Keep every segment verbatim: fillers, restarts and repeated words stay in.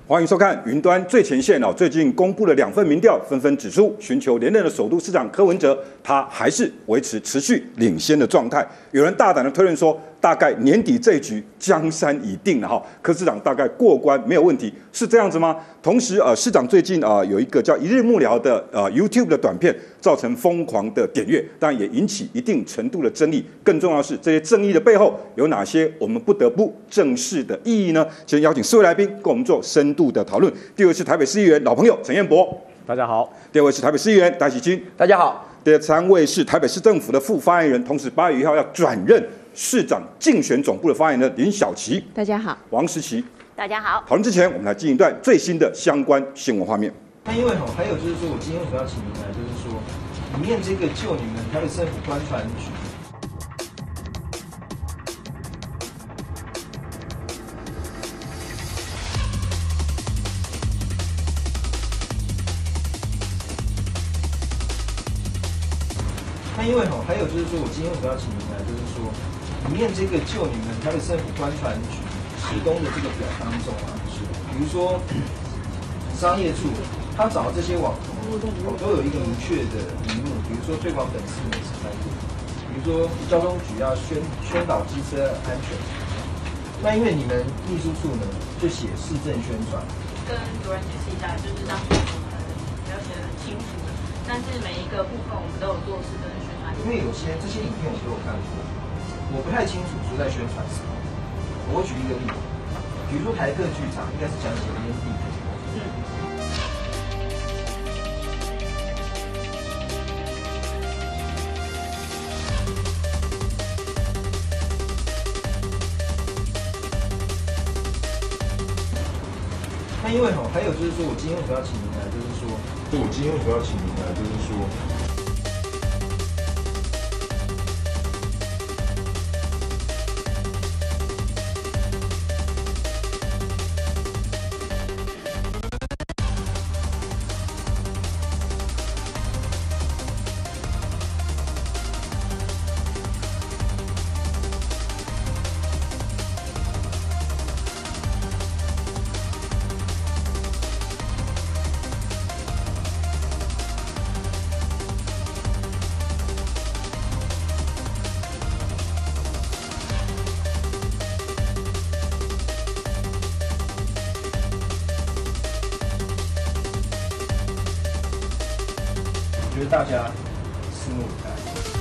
欢迎收看云端最前线哦。最近公布了两份民调，纷纷指出，寻求连任的首都市长柯文哲，他还是维持持续领先的状态。有人大胆的推论说，大概年底这一局江山已定了哈，柯市长大概过关没有问题，是这样子吗？同时，呃，市长最近啊、呃、有一个叫一日幕僚的呃 YouTube 的短片，造成疯狂的点阅，当然也引起一定程度的争议。更重要的是，这些争议的背后有哪些我们不得不正视的意义呢？先邀请四位来宾跟我们做深度的讨论。第二位是台北市议员老朋友陈彦博， 大家好； 第二位是台北市议员戴喜君， 大家好； 第三位是台北市政府的副发言人，同时八月一号要转任市长竞选总部的发言人林小琪， 大家好； 王时琪， 大家好。 讨论之前，我们来进一段最新的相关新闻画面。 那因为哈，还有就是说，我今天为什么要请您来，就是说，里面这个就你们台北政府观传局。那因为哈，还有就是说，我今天为什么要请您来，就是说，里面这个就你们台北政府观传局提供的这个表当中啊，比如说商业处，他找的这些网红都有一个明确的题目，比如说推广本市美食餐厅，比如说交通局要宣宣导机车安全。那因为你们秘书处呢，就写市政宣传， 跟主任解释一下，就是当时我们没有写得很清楚，但是每一个部分我们都有做市政的宣传。 因为有些这些影片我都有看过，我不太清楚说在宣传什么。我举一个例子，比如说台客剧场应该是讲解烟蒂的。嗯。那因为哈，还有就是说，我今天为什么要请您来，就是说，就我今天为什么要请您来，就是说。我觉得大家拭目以待。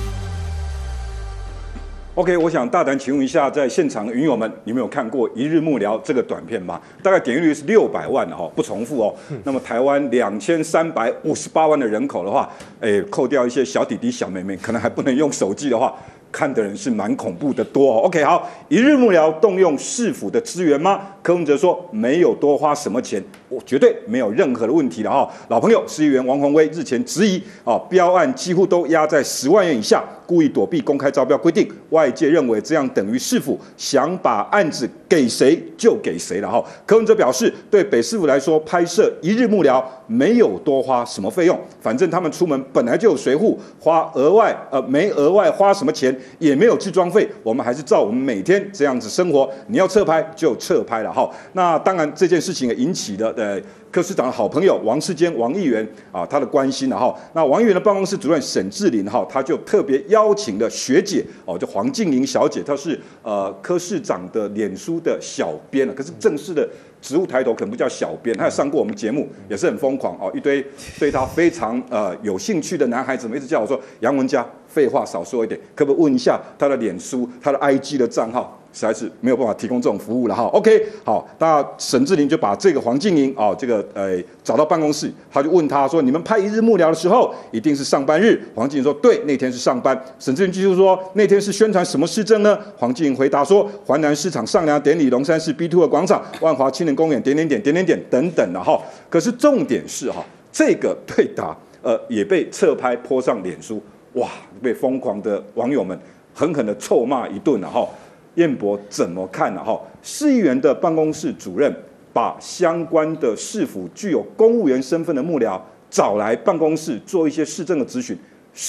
OK， 我想大胆请问一下，在现场的云友们，你们有看过《一日幕僚》这个短片吗？大概点阅率是六百万哈，不重复哦。那么台湾两千三百五十八万的人口的话，哎，扣掉一些小弟弟小妹妹，可能还不能用手机的话，看的人是蛮恐怖的多哦。OK， 好，一日幕僚动用市府的资源吗？柯文哲说没有多花什么钱，我绝对没有任何的问题了哈。老朋友市议员王宏威日前质疑啊，标案几乎都压在十万元以下，故意躲避公开招标规定，外界认为这样等于市府想把案子给谁就给谁了哈。柯文哲表示，对北市府来说，拍摄一日幕僚没有多花什么费用，反正他们出门本来就有随扈，花额外呃没额外花什么钱，也没有置装费，我们还是照我们每天这样子生活，你要侧拍就侧拍了哈。那当然这件事情也引起了呃柯市长的好朋友王世坚王议员啊他的关心了哈。那王议员的办公室主任沈志林哈，他就特别邀请了学姐哦，就黄静玲小姐，她是呃柯市长的脸书的小编了，可是正式的职务抬头可能不叫小编，他有上过我们节目，也是很疯狂哦，一堆对他非常呃有兴趣的男孩子们一直叫我说杨文嘉，废话少说一点，可不可以问一下他的脸书、他的 I G 的账号？实在是没有办法提供这种服务了哈。OK， 好，那沈志玲就把这个黄静莹啊，这个呃找到办公室，他就问他说：“你们拍一日幕僚的时候，一定是上班日？”黄静莹说：“对，那天是上班。”沈志玲继续说：“那天是宣传什么市政呢？”黄静莹回答说：“环南市场上梁典礼、龙山市 B 二 的广场、万华青年公园点点点点点点等等的哈。”可是重点是哈，这个对答呃也被侧拍泼上脸书，哇，被疯狂的网友们狠狠的臭骂一顿了哈。彦博怎么看呢？哈，市议员的办公室主任把相关的市府具有公务员身份的幕僚找来办公室做一些市政的咨询，是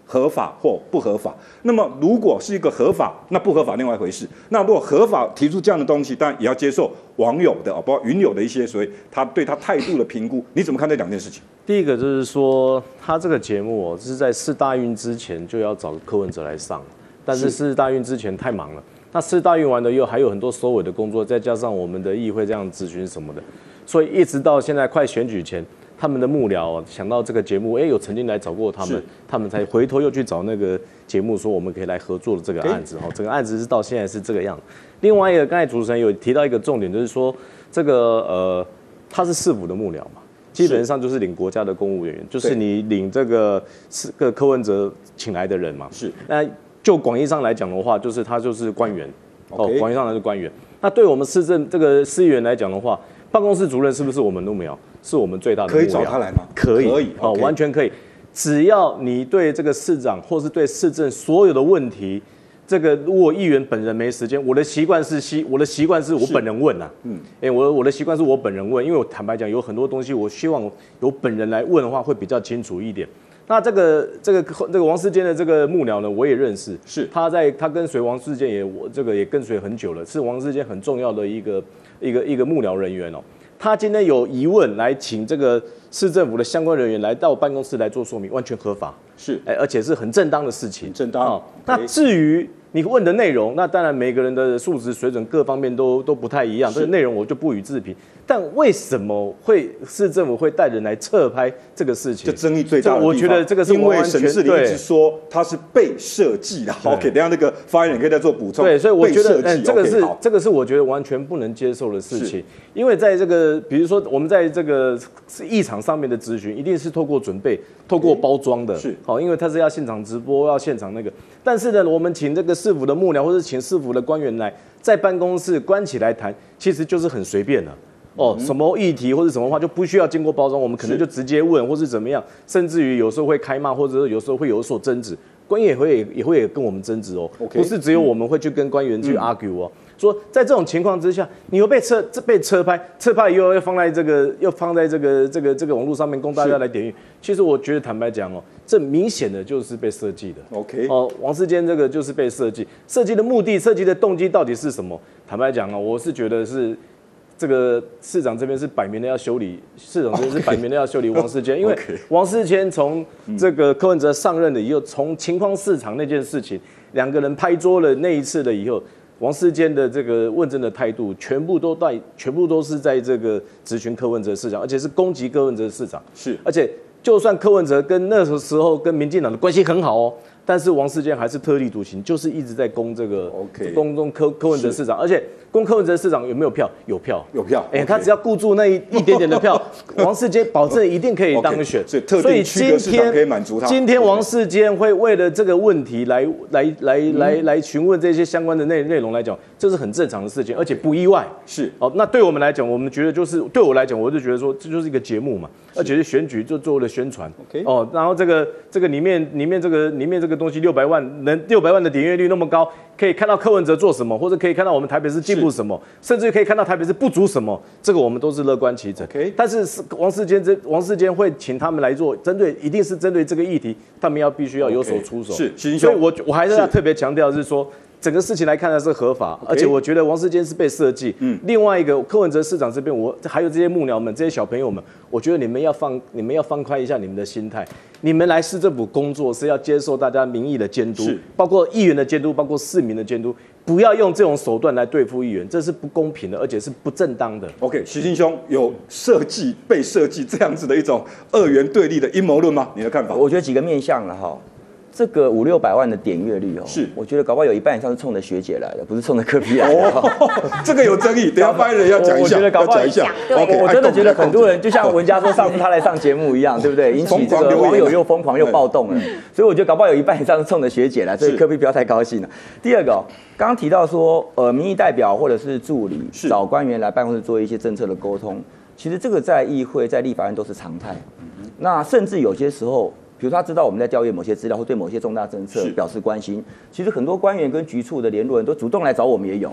合法或不合法。那么如果是一个合法，那不合法另外一回事。那如果合法提出这样的东西，当然也要接受网友的，包括云友的一些所谓他对他态度的评估。你怎么看这两件事情？ 第一个就是说，他这个节目哦，是在世大运之前就要找柯文哲来上，但是世大运之前太忙了。那世大运完了以后，还有很多收尾的工作，再加上我们的议会这样咨询什么的，所以一直到现在快选举前，他们的幕僚想到这个节目，哎，有曾经来找过他们，他们才回头又去找那个节目说我们可以来合作的这个案子哈。整个案子是到现在是这个样。另外一个，刚才主持人有提到一个重点，就是说这个呃，他是市府的幕僚嘛，基本上就是领国家的公务人员，就是你领这个是个柯文哲请来的人嘛。 是。 那就广义上来讲的话，就是他就是官员，哦，广义上来是官员。那对我们市政这个市议员来讲的话，办公室主任是不是我们幕僚？是我们最大的幕僚。 可以找他来吗？ 可以， 可以， 哦，完全可以。只要你对这个市长或是对市政所有的问题，这个如果议员本人没时间，我的习惯是习，我的习惯是我本人问啊。嗯，哎，我我的习惯是我本人问，因为我坦白讲，有很多东西我希望由本人来问的话，会比较清楚一点。那这个这个这个王世坚的这个幕僚呢，我也认识， 是他在他跟随王世坚也我这个也跟随很久了，是王世坚很重要的一个一个一个幕僚人员哦。他今天有疑问来请这个市政府的相关人员来到办公室来做说明，完全合法， 是， 而且是很正当的事情， 正当。哦， 那至于你问的内容，那当然每个人的素质水准各方面都都不太一样，这个内容我就不予置评。但为什么会市政府会带人来侧拍这个事情？ 这争议最大的地方， 我觉得这个是因为沈志玲一直说它是被设计的。OK， 等一下那个发言人可以再做补充。 对，所以我觉得，嗯，这个是 okay， 这个是我觉得完全不能接受的事情。因为在这个，比如说我们在这个议场上面的咨询，一定是透过准备、透过包装的， 是好，因为它是要现场直播，要现场那个。但是呢，我们请这个市府的幕僚或者请市府的官员来在办公室关起来谈，其实就是很随便的。哦，什么议题或者什么话就不需要经过包装，我们可能就直接问，或是怎么样，甚至于有时候会开骂，或者有时候会有所争执，官员也会也会跟我们争执哦， okay， 不是只有我们会去跟官员去 argue 哦。嗯，说在这种情况之下，你又被车被车拍，车拍以后要放在这个要放在这个这个这个网络上面供大家来点阅。其实我觉得坦白讲哦，这明显的就是被设计的。 OK， 哦，王世坚这个就是被设计，设计的目的、设计的动机到底是什么？坦白讲哦，我是觉得是。这个市长这边是摆明的要修理，市长这边是摆明的要修理王世坚，因为王世坚从这个柯文哲上任了以后，从情况市场那件事情，两个人拍桌了那一次了以后，王世坚的这个问政的态度，全部都在，全部都是在这个质询柯文哲市长，而且是攻击柯文哲市长， 是， 而且就算柯文哲跟那时候跟民进党的关系很好哦。但是王世坚还是特立独行，就是一直在攻这个攻攻柯柯文哲市长，而且攻柯文哲市长有没有票？有票， 有票。 哎，他只要顾住那一一点点的票，王世坚保证一定可以当选。 所以特定区隔市场可以满足他。 今天王世坚会为了这个问题来来来来来询问这些相关的内内容来讲，这是很正常的事情，而且不意外。 是哦，那对我们来讲，我们觉得就是对我来讲，我就觉得说这就是一个节目嘛，而且是选举就做了宣传。 OK， 哦，然后这个这个里面里面这个里面这个东西六百万。能六百万的点阅率那么高，可以看到柯文哲做什么，或者可以看到我们台北市进步什么，甚至可以看到台北市不足什么，这个我们都是乐观其成。 Okay， 但是王世坚这王世坚会请他们来做，针对一定是针对这个议题，他们要必须要有所出手。 是， 所以我我还是要特别强调是说。整个事情来看的是合法， okay， 而且我觉得王世坚是被设计。嗯，另外一个柯文哲市长这边，我还有这些幕僚们、这些小朋友们，我觉得你们要放，你们要放开一下你们的心态。你们来市政府工作是要接受大家民意的监督，包括议员的监督，包括市民的监督，不要用这种手段来对付议员，这是不公平的，而且是不正当的。 OK， 徐信兄有设计、被设计这样子的一种二元对立的阴谋论吗？你的看法？ 我觉得几个面向了哈。这个五六百万的点阅率哦， 是我觉得搞不好有一半以上是冲着学姐来的，不是冲着柯 P 来的。 哦，这个有争议，等一下发言人要讲一下， 我觉得搞不好要讲一下。 我我真的觉得很多人就像文佳说上次他来上节目一样，对不对？引起这个网友又疯狂又暴动了，所以我觉得搞不好有一半以上是冲着学姐来，所以柯 P 不要太高兴了。第二个哦，刚刚提到说，呃，民意代表或者是助理找官员来办公室做一些政策的沟通，其实这个在议会、在立法院都是常态。那甚至有些时候。比如他知道我们在调阅某些资料，或对某些重大政策表示关心，其实很多官员跟局处的联络人都主动来找我们也有啊。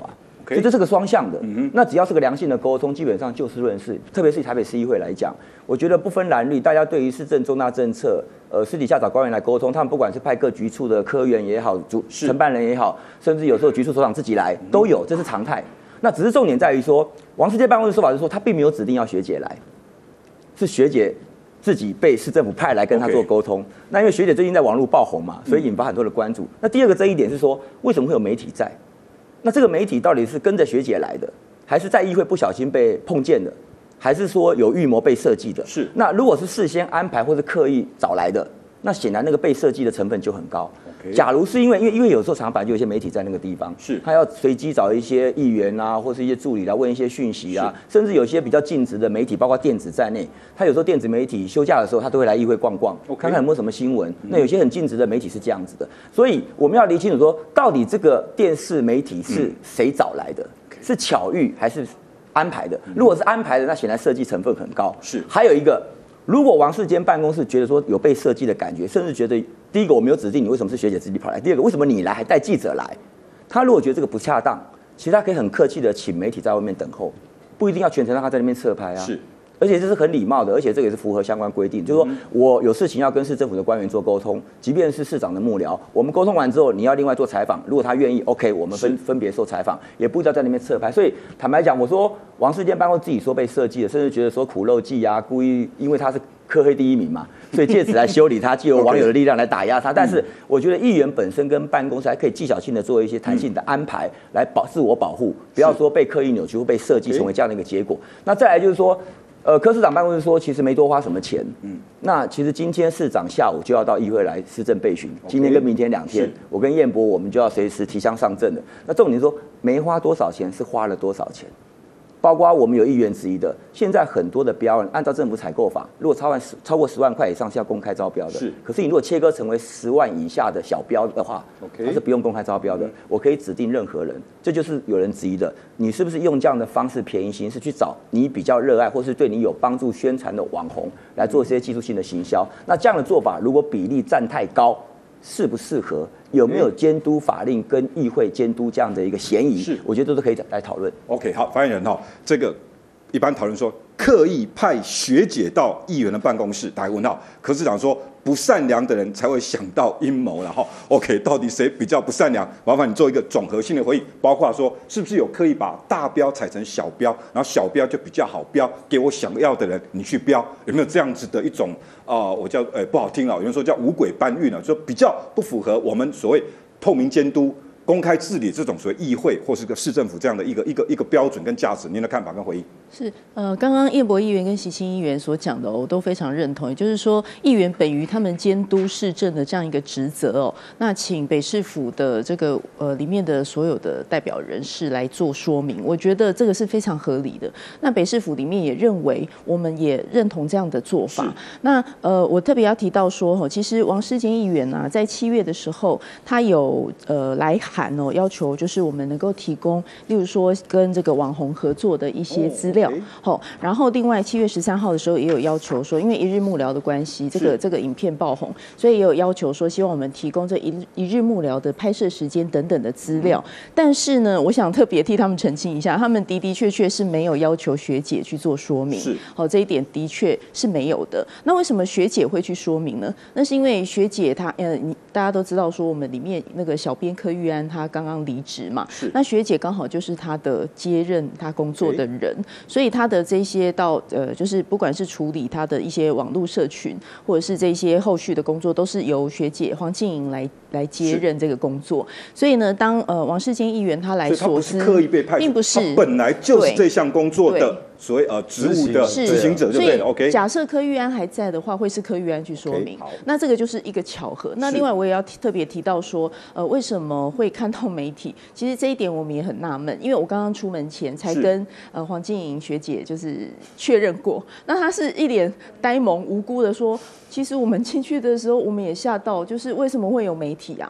所以这是个双向的。嗯、那只要是个良性的沟通，基本上就事论事。特别是以台北市议会来讲，我觉得不分蓝绿，大家对于市政重大政策，呃，私底下找官员来沟通，他们不管是派各局处的科员也好，主承办人也好，甚至有时候局处首长自己来都有，这是常态。那只是重点在于说，王世坚办公室说法是说，他并没有指定要学姐来，是学姐自己被市政府派来跟他做沟通。Okay. 那因为学姐最近在网络爆红嘛，所以引发很多的关注。嗯、那第二个争议点是说，为什么会有媒体在？那这个媒体到底是跟着学姐来的，还是在议会不小心被碰见的，还是说有预谋被设计的？是。那如果是事先安排或者刻意找来的，那显然那个被设计的成分就很高。Okay. 假如是因为因为因为有时候常常就有一些媒体在那个地方，是他要随机找一些议员啊，或是一些助理来问一些讯息啊，甚至有些比较尽职的媒体，包括电子在内，他有时候电子媒体休假的时候，他都会来议会逛逛， okay. 看看有没有什么新闻。那有些很尽职的媒体是这样子的，所以我们要理清楚说，到底这个电视媒体是谁找来的，嗯、是巧遇还是安排的？如果是安排的，那显然设计成分很高。是，还有一个。如果王世坚办公室觉得说有被设计的感觉，甚至觉得第一个我没有指定你为什么是学姐自己跑来，第二个为什么你来还带记者来，他如果觉得这个不恰当，其实他可以很客气的请媒体在外面等候，不一定要全程让他在那边侧拍啊。是。而且这是很礼貌的，而且这个也是符合相关规定，就是说我有事情要跟市政府的官员做沟通，即便是市长的幕僚，我们沟通完之后，你要另外做采访，如果他愿意 ，OK， 我们分分别受采访，也不一定要在那边侧拍。所以坦白讲，我说王世坚办公自己说被设计的，甚至觉得说苦肉计啊，故意因为他是科黑第一名嘛，所以借此来修理他，借由网友的力量来打压他。但是我觉得议员本身跟办公室还可以技巧性的做一些弹性的安排，来保自我保护，不要说被刻意扭曲或被设计成为这样的一个结果。那再来就是说。呃，柯市长办公室说，其实没多花什么钱。嗯，那其实今天市长下午就要到议会来施政备询， okay, 今天跟明天两天，我跟彦博我们就要随时提枪上阵的。那重点说，没花多少钱，是花了多少钱？包括我们有议员质疑的，现在很多的标案，按照政府采购法，如果超万十超过十万块以上是要公开招标的。是。可是你如果切割成为十万以下的小标的话， okay, 它是不用公开招标的，我可以指定任何人。这就是有人质疑的，你是不是用这样的方式便宜行事去找你比较热爱或是对你有帮助宣传的网红来做一些技术性的行销？那这样的做法如果比例占太高，适不适合？有没有监督法令跟议会监督这样的一个嫌疑？是，我觉得这都可以来讨论。 OK， 好，发言人哈，这个一般讨论说刻意派学姐到议员的办公室，打个问号。柯市长说不善良的人才会想到阴谋，然后 OK， 到底谁比较不善良？麻烦你做一个总合性的回应，包括说是不是有刻意把大标踩成小标，然后小标就比较好标，给我想要的人你去标，有没有这样子的一种啊、呃？我叫呃不好听了，有人说叫五鬼搬运了，说比较不符合我们所谓透明监督、公开治理这种所谓议会或是个市政府这样的一个一个一个标准跟价值，您的看法跟回应？ 是呃，刚刚彦博议员跟习清议员所讲的、哦，我都非常认同。也就是说，议员本于他们监督市政的这样一个职责哦，那请北市府的这个呃里面的所有的代表人士来做说明，我觉得这个是非常合理的。那北市府里面也认为，我们也认同这样的做法。那呃，我特别要提到说，哈，其实王世坚议员啊，在七月的时候，他有呃来函哦，要求就是我们能够提供，例如说跟这个网红合作的一些资料。好，然后另外七月十三号的时候也有要求说，因为一日幕僚的关系，这个这个影片爆红，所以也有要求说，希望我们提供这一一日幕僚的拍摄时间等等的资料。但是呢，我想特别替他们澄清一下，他们的的确确是没有要求学姐去做说明。是，好，这一点的确是没有的。那为什么学姐会去说明呢？那是因为学姐她呃，你大家都知道说，我们里面那个小编柯玉安她刚刚离职嘛，是，那学姐刚好就是她的接任她工作的人。所以他的这些到呃，就是不管是处理他的一些网络社群，或者是这些后续的工作，都是由学姐黄静莹来来接任这个工作。所以呢，当呃王世坚议员他来所思， 他不是刻意被派， 并不是， 他本来就是这项工作的所谓呃职务的执行者，就对了。OK， 假设柯玉安还在的话，会是柯玉安去说明。Okay, 那这个就是一个巧合。那另外我也要特别提到说，呃，为什么会看到媒体？其实这一点我们也很纳闷，因为我刚刚出门前才跟呃黄静莹学姐就是确认过，那她是一脸呆萌无辜的说，其实我们进去的时候我们也吓到，就是为什么会有媒体啊？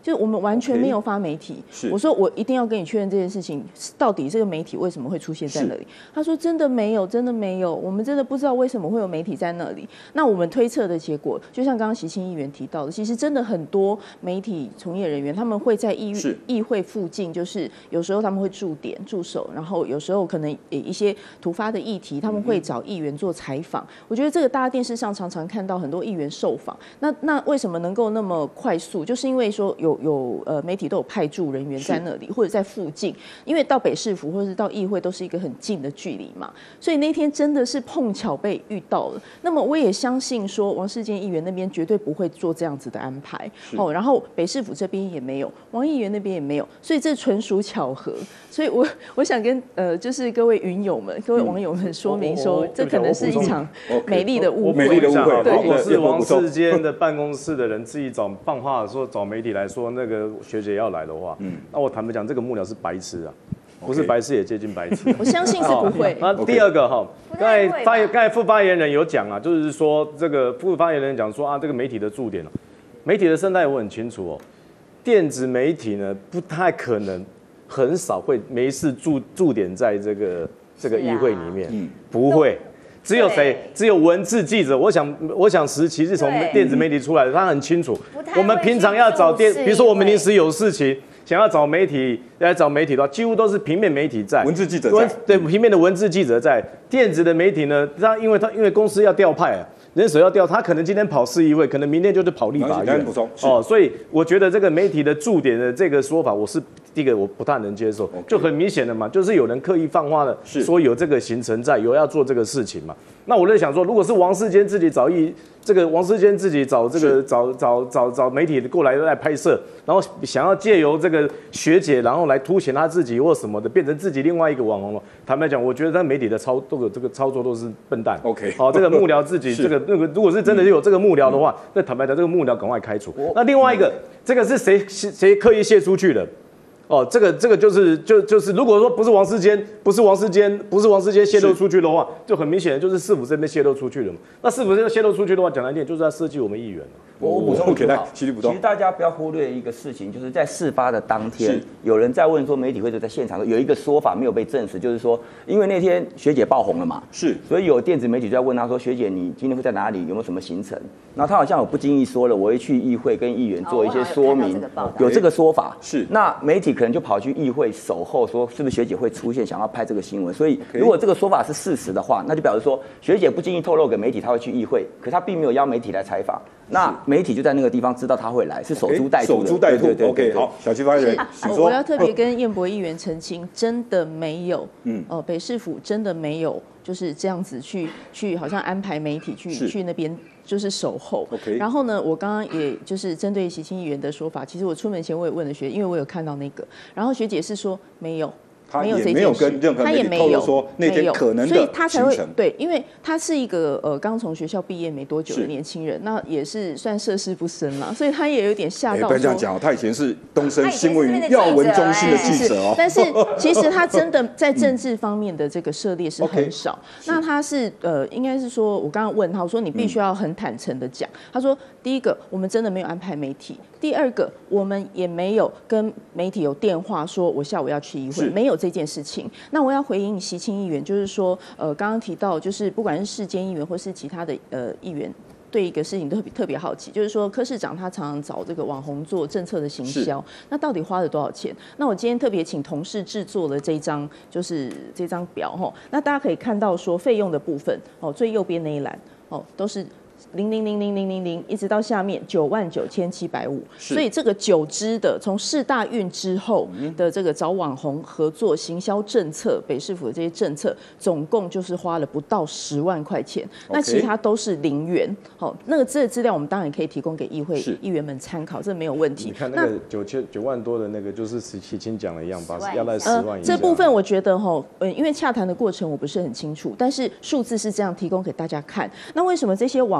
就是我们完全没有发媒体。 是， 我说我一定要跟你确认这件事情，到底这个媒体为什么会出现在那里？他说真的没有，真的没有，我们真的不知道为什么会有媒体在那里。那我们推测的结果，就像刚刚习清议员提到的，其实真的很多媒体从业人员他们会在议议会附近，就是有时候他们会驻点驻守，然后有时候可能一些突发的议题，他们会找议员做采访。我觉得这个大家电视上常常看到很多议员受访，那那为什么能够那么快速？就是因为说有有呃媒体都有派驻人员在那里或者在附近，因为到北市府或者是到议会都是一个很近的距离嘛，所以那天真的是碰巧被遇到了。那么我也相信说王世坚议员那边绝对不会做这样子的安排哦，然后北市府这边也没有，王议员那边也没有，所以这纯属巧合。所以我我想跟呃就是各位云友们、各位网友们说明说，这可能是一场美丽的误会。 美丽的误会。 如果是王世坚的办公室的人自己找放话说找媒体来说那个学姐要来的话，嗯，那我坦白讲，这个幕僚是白痴啊。不是白痴也接近白痴， 我相信是不会。 那第二个哈，刚才发刚才副发言人有讲啊，就是说这个副发言人讲说啊，这个媒体的驻点，媒体的生态我很清楚哦。电子媒体呢，不太可能，很少会没事驻驻点在这个这个议会里面，嗯，不会。只有谁？只有文字记者。我想，我想时期是从电子媒体出来的，他很清楚。我们平常要找电，比如说我们临时有事情。想要找媒体来找媒体的话，几乎都是平面媒体在， 文字记者在， 对，平面的文字记者在。电子的媒体呢，他因为他因为公司要调派啊，人手要调，他可能今天跑市议会，可能明天就是跑立法院。哦，所以我觉得这个媒体的驻点的这个说法，我是第一个我不太能接受， okay. 就很明显的嘛，就是有人刻意放话的说有这个行程在，有要做这个事情嘛。那我在想说，如果是王世坚自己找一这个王世坚自己找这个找找找找媒体过来来拍摄，然后想要借由这个学姐，然后来凸显他自己或什么的，变成自己另外一个网红了。坦白讲，我觉得他媒体的操都有这个操作都是笨蛋。 OK， 好、哦，这个幕僚自己这个那个，如果是真的有这个幕僚的话，嗯、那坦白讲，这个幕僚赶快开除。那另外一个，这个是谁谁刻意泄出去的？哦，这个这个就是就就是，如果说不是王世坚，不是王世坚，不是王世坚泄露出去的话，就很明显的就是市府这边泄露出去了嘛。那市府这边泄露出去的话，讲难听点，就是在设计我们议员。 我我补充一下， 其实大家不要忽略一个事情，就是在事发的当天，有人在问说媒体会在现场有一个说法没有被证实，就是说，因为那天学姐爆红了嘛， 是， 所以有电子媒体就在问他说，学姐你今天会在哪里？有没有什么行程？然后他好像有不经意说了，我会去议会跟议员做一些说明， 哦、 有这个说法。 是， 那媒体可能就跑去议会守候，说是不是学姐会出现，想要拍这个新闻。所以如果这个说法是事实的话，那就表示说学姐不经意透露给媒体，她会去议会，可她并没有邀媒体来采访。那媒体就在那个地方知道他会来，是守株待兔的。 守株待兔。OK， 好，小七发言人，请说。 我要特别跟彦博议员澄清，真的没有，嗯，哦、呃，北市府真的没有就是这样子去去，好像安排媒体去去那边就是守候。 OK。 然后呢，我刚刚也就是针对习清议员的说法，其实我出门前我也问了学，因为我有看到那个，然后学姐是说没有。 他也没有跟任何媒体透露说那天可能的行程， 所以他才会对，因为他是一个呃刚从学校毕业没多久的年轻人，那也是算涉世不深啦，所以他也有点吓到。 不要这样讲，他以前是东森新闻云要闻中心的记者哦。 但是其实他真的在政治方面的这个涉猎是很少。那他是呃，应该是说，我刚刚问他，我说你必须要很坦诚的讲。他说，第一个，我们真的没有安排媒体；第二个，我们也没有跟媒体有电话说我下午要去议会，没有这件事情。那我要回应习清议员，就是说，呃，刚刚提到，就是不管是世坚议员或是其他的呃议员，对一个事情都特别特别好奇，就是说柯市长他常常找这个网红做政策的行销，那到底花了多少钱？那我今天特别请同事制作了这一张，就是这张表哈，那大家可以看到说费用的部分哦，最右边那一栏哦都是。零零零零零零零，一直到下面九万九千七百五，所以这个九支的从市大运之后的这个找网红合作行销政策，北市府的这些政策，总共就是花了不到十万块钱， okay. 那其他都是零元。好，那个这个资料我们当然可以提供给议会议员们参考，这没有问题。 你看那个九千九万多的那个，就是习清讲的一样，把要在十万以下。 呃，这部分我觉得哈，呃，因为洽谈的过程我不是很清楚，但是数字是这样提供给大家看。那为什么这些网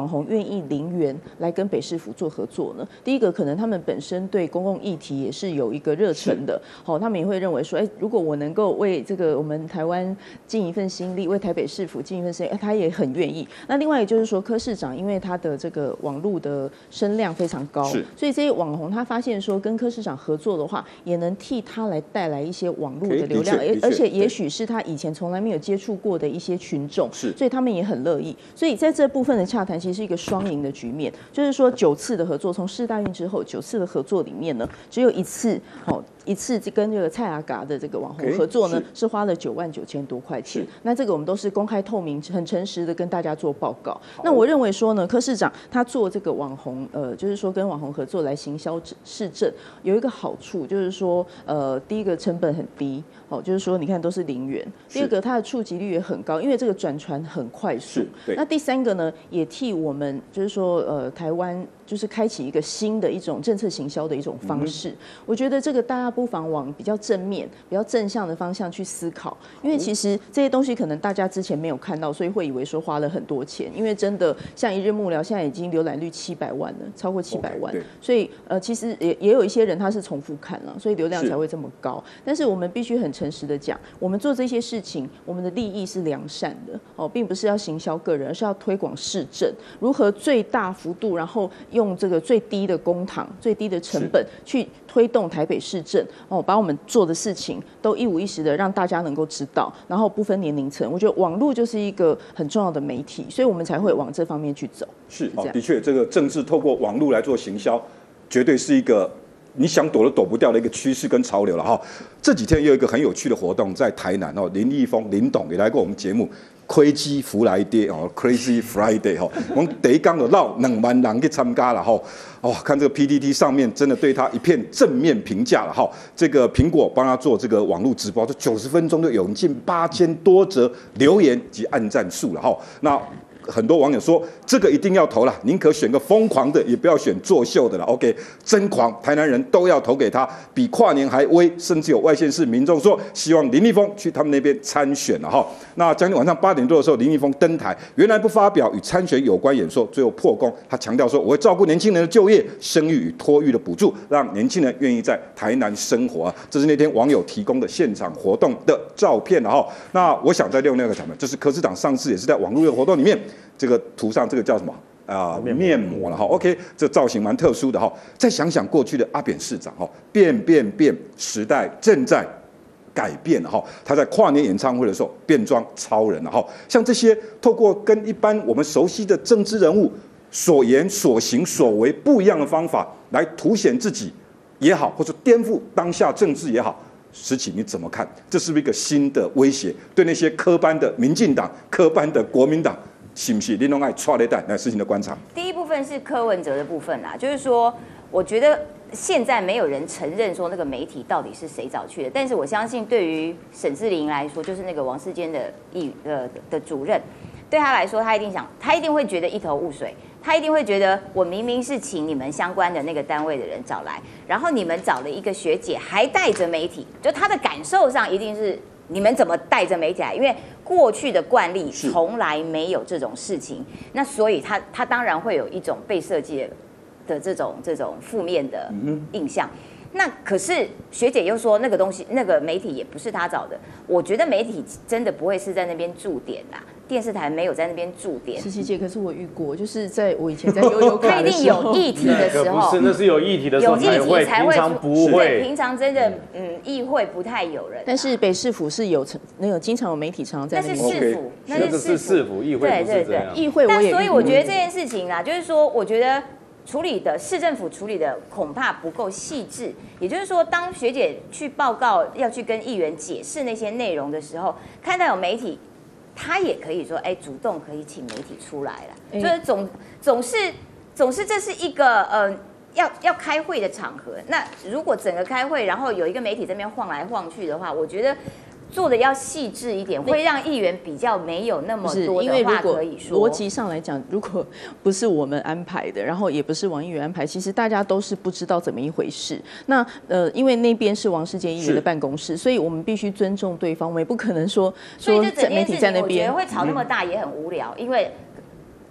网红愿意零元来跟北市府做合作呢？第一个，可能他们本身对公共议题也是有一个热忱的，好，他们也会认为说，哎，如果我能够为这个我们台湾尽一份心力，为台北市府尽一份心力，他也很愿意。那另外就是说，柯市长因为他的这个网络的声量非常高，所以这些网红他发现说，跟柯市长合作的话，也能替他来带来一些网络的流量，而且也许是他以前从来没有接触过的一些群众，所以他们也很乐意。所以在这部分的洽谈，其实是一个双赢的局面，就是说九次的合作，从世大运之后九次的合作里面呢，只有一次哦。一次跟这个蔡阿嘎的这个网红合作呢，是花了九万九千多块钱。那这个我们都是公开透明、很诚实的跟大家做报告。那我认为说呢，柯市长他做这个网红，呃，就是说跟网红合作来行销市政，有一个好处就是说，呃，第一个成本很低，哦，就是说你看都是零元。第二个它的触及率也很高，因为这个转传很快速。那第三个呢，也替我们就是说，呃，台湾就是开启一个新的一种政策行销的一种方式。嗯、我觉得这个大家不妨往比较正面、比较正向的方向去思考，因为其实这些东西可能大家之前没有看到，所以会以为说花了很多钱。因为真的像一日幕僚现在已经浏览率七百万了，超过七百万， okay, 所以呃，其实也也有一些人他是重复看了，所以流量才会这么高。但是我们必须很诚实的讲，我们做这些事情，我们的利益是良善的哦，并不是要行销个人，而是要推广市政，如何最大幅度，然后用这个最低的公帑、最低的成本去推动台北市政哦，把我们做的事情都一五一十的让大家能够知道，然后不分年龄层。我觉得网络就是一个很重要的媒体，所以我们才会往这方面去走。 是哦，的确，这个政治透过网络来做行销，绝对是一个你想躲都躲不掉的一个趋势跟潮流了哈。这几天也有一个很有趣的活动在台南哦，林立峰林董也来过我们节目。Crazy Friday 哦 ，Crazy Friday 哈，我们第一天就绕两万人去参加了哈，哦，看这个 P T T 上面真的对他一片正面评价了哈。这个苹果帮他做这个网络直播，这九十分钟就涌进八千多则留言及按赞数了哈。那很多网友说这个一定要投了，宁可选个疯狂的，也不要选作秀的了。OK， 真狂，台南人都要投给他，比跨年还威，甚至有外县市民众说希望林立峰去他们那边参选了哈。那将近晚上八点多的时候，林立峰登台，原来不发表与参选有关演说，最后破功。他强调说，我会照顾年轻人的就业、生育与托育的补助，让年轻人愿意在台南生活啊。这是那天网友提供的现场活动的照片了哈。那我想再用那个讲的，这是柯市长上次也是在网络的活动里面。这个涂上这个叫什么啊、呃？面膜了哈 ，OK， 这造型蛮特殊的哈。再想想过去的阿扁市长哈，变变变，时代正在改变了哈。他在跨年演唱会的时候变装超人了哈。像这些透过跟一般我们熟悉的政治人物所言所行所为不一样的方法来凸显自己也好，或者颠覆当下政治也好。时起你怎么看？这是不是一个新的威胁？对那些科班的民进党、科班的国民党？是不是林龙爱抓了一弹？来事情的观察。 第一部分是柯文哲的部分啦，就是说，我觉得现在没有人承认说那个媒体到底是谁找去的，但是我相信对于沈志玲来说，就是那个王世坚的议呃的主任，对他来说，他一定想，他一定会觉得一头雾水，他一定会觉得我明明是请你们相关的那个单位的人找来，然后你们找了一个学姐，还带着媒体，就他的感受上一定是。你们怎么带着媒体来？因为过去的惯例从来没有这种事情，那所以他他当然会有一种被设计的这种这种负面的印象。那可是学姐又说那个东西，那个媒体也不是他找的。我觉得媒体真的不会是在那边驻点啦，电视台没有在那边驻点。 十七姐，可是我遇过，就是在我以前在悠悠卡的时候， 他一定有议题的时候， 不是，那是有议题的时候才会，平常不会。 平常真的，嗯，议会不太有人。 但是北市府是有那个经常有媒体常常在那边。 那是市府，那是市府，议会不是这样。 议会我也。 所以我觉得这件事情啊，就是说，我觉得。处理的市政府处理的恐怕不够细致，也就是说，当学姐去报告要去跟议员解释那些内容的时候，看到有媒体，他也可以说，哎，主动可以请媒体出来了，就是总总是总是这是一个呃要要开会的场合，那如果整个开会，然后有一个媒体在那边晃来晃去的话，我觉得。做的要细致一点，会让议员比较没有那么多的话可以说。 逻辑上来讲，如果不是我们安排的，然后也不是王议员安排，其实大家都是不知道怎么一回事。那呃，因为那边是王世坚议员的办公室，所以我们必须尊重对方，我们也不可能说说媒体在那边。 我觉得会吵那么大也很无聊，因为。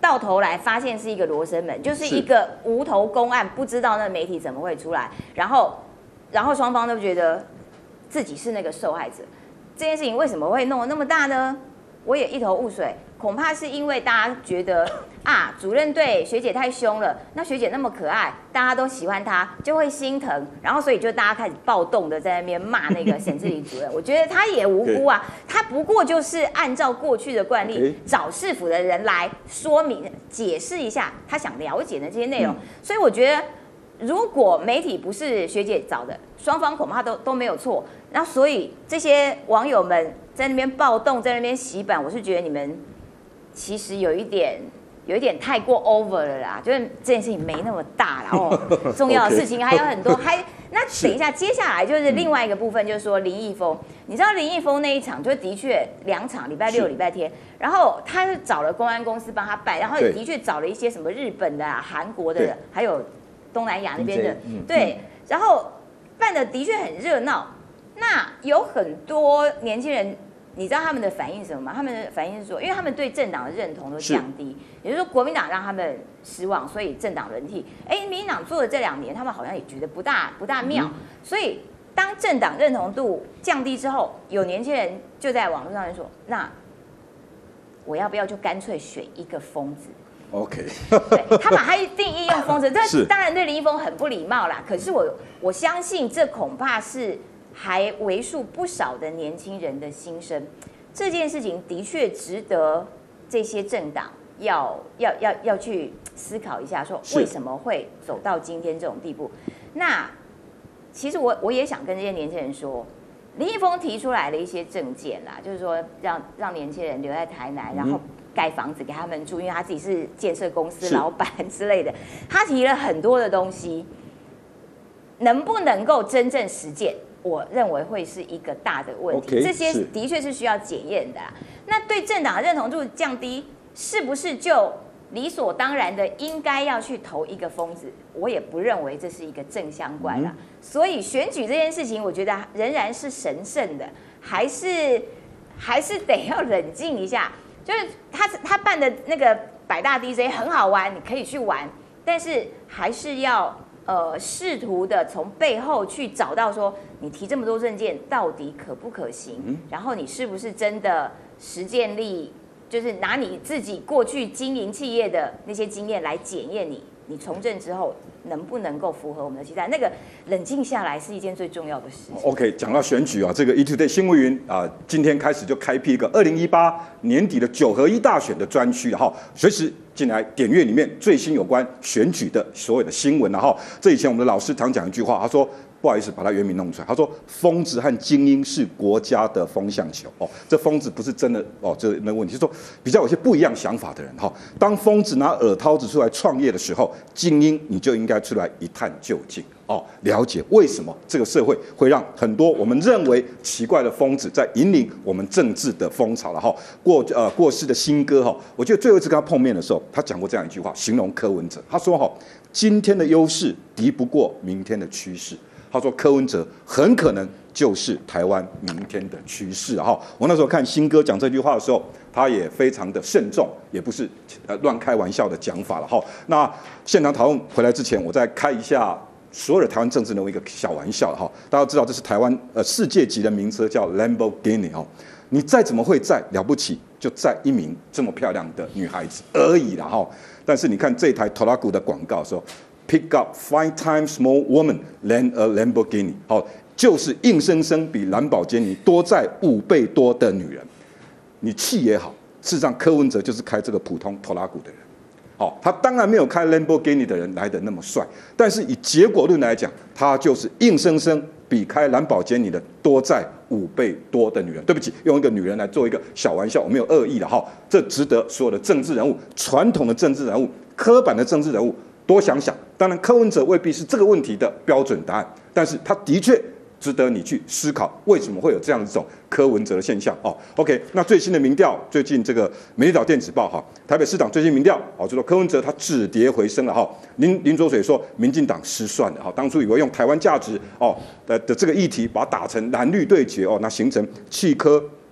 到头来发现是一个罗生门，就是一个无头公案，不知道那媒体怎么会出来，然后然后双方都觉得自己是那个受害者。这件事情为什么会弄得那么大呢？我也一头雾水，恐怕是因为大家觉得啊，主任对学姐太凶了，那学姐那么可爱，大家都喜欢她，就会心疼，然后所以就大家开始暴动的在那边骂那个沈志玲主任。我觉得他也无辜啊，他不过就是按照过去的惯例，找市府的人来说明、解释一下他想了解的这些内容。所以我觉得，如果媒体不是学姐找的，双方恐怕都都没有错。那所以这些网友们在那边暴动，在那边洗版，我是觉得你们其实有一点。有一点太过 over 了啦，就是这件事情没那么大啦哦，重要的事情还有很多。还那等一下，接下来就是另外一个部分，就是说林义峰，你知道林义峰那一场，就的确两场，礼拜六、礼拜天，然后他是找了公安公司帮他办，然后也的确找了一些什么日本的、啊、韩国的，还有东南亚那边的，对，然后办的的确很热闹。那有很多年轻人。你知道他们的反应是什么吗？他们的反应是说，因为他们对政党的认同都降低，也就是说国民党让他们失望，所以政党轮替。哎，民进党做了这两年，他们好像也觉得不大不大妙，嗯、所以当政党认同度降低之后，有年轻人就在网络上面说，那我要不要就干脆选一个疯子 ？OK， 对他把他定义用疯子，这当然对林一峰很不礼貌啦。可是我我相信这恐怕是。还为数不少的年轻人的心声，这件事情的确值得这些政党要要要要去思考一下，说为什么会走到今天这种地步。那其实我我也想跟这些年轻人说，林义峰提出来的一些政见啦，就是说让让年轻人留在台南，然后盖房子给他们住，因为他自己是建设公司老板之类的，他提了很多的东西，能不能够真正实践？我认为会是一个大的问题， okay, 这些的确是需要检验的啦。那对政党的认同度降低，是不是就理所当然的应该要去投一个疯子？我也不认为这是一个正相关啦。嗯、所以选举这件事情，我觉得仍然是神圣的，还是还是得要冷静一下。就是他他办的那个百大 D J 很好玩，你可以去玩，但是还是要。呃，试图的从背后去找到说，你提这么多政见到底可不可行？嗯、然后你是不是真的实践力，就是拿你自己过去经营企业的那些经验来检验你，你从政之后能不能够符合我们的期待？那个冷静下来是一件最重要的事情。 OK， 讲到选举啊，这个 E T Today 新闻云啊，今天开始就开辟一个二零一八年底的九合一大选的专区，哈，随时。进来点阅里面最新有关选举的所有的新闻，然后这以前我们的老师常讲一句话，他说不好意思把他原名弄出来，他说疯子和精英是国家的风向球哦，这疯子不是真的哦，这那问题是说比较有些不一样想法的人哈，当疯子拿耳掏子出来创业的时候，精英你就应该出来一探究竟。哦，了解为什么这个社会会让很多我们认为奇怪的疯子在引领我们政治的风潮了哈。过呃过世的新歌哈，我记得最后一次跟他碰面的时候，他讲过这样一句话，形容柯文哲，他说哈，今天的优势敌不过明天的趋势。他说柯文哲很可能就是台湾明天的趋势哈。我那时候看新歌讲这句话的时候，他也非常的慎重，也不是呃乱开玩笑的讲法了哈。那现场讨论回来之前，我再开一下。所有的台湾政治人物一个小玩笑哈，大家知道这是台湾呃世界级的名车叫 Lamborghini 哦，你再怎么会载了不起，就载一名这么漂亮的女孩子而已啦哈。但是你看这台 Toragu 的广告说 ，Pick up five times more woman than a Lamborghini， 好，就是硬生生比兰博基尼多载五倍多的女人。你气也好，事实上柯文哲就是开这个普通 Toragu 的人。好，他当然没有开 Lamborghini 的人来的那么帅，但是以结果论来讲，他就是硬生生比开兰博基尼的多载五倍多的女人。对不起，用一个女人来做一个小玩笑，我没有恶意的哈，这值得所有的政治人物、传统的政治人物、刻板的政治人物多想想。当然，柯文哲未必是这个问题的标准答案，但是他的确。值得你去思考，为什么会有这样一种柯文哲的现象哦 ？OK， 那最新的民调，最近这个美丽岛电子报哈，台北市长最新民调哦，就说柯文哲他止跌回升了哈。林林濁水说，民进党失算了哈，当初以为用台湾价值哦的的这个议题把它打成蓝绿对决哦，那形成弃柯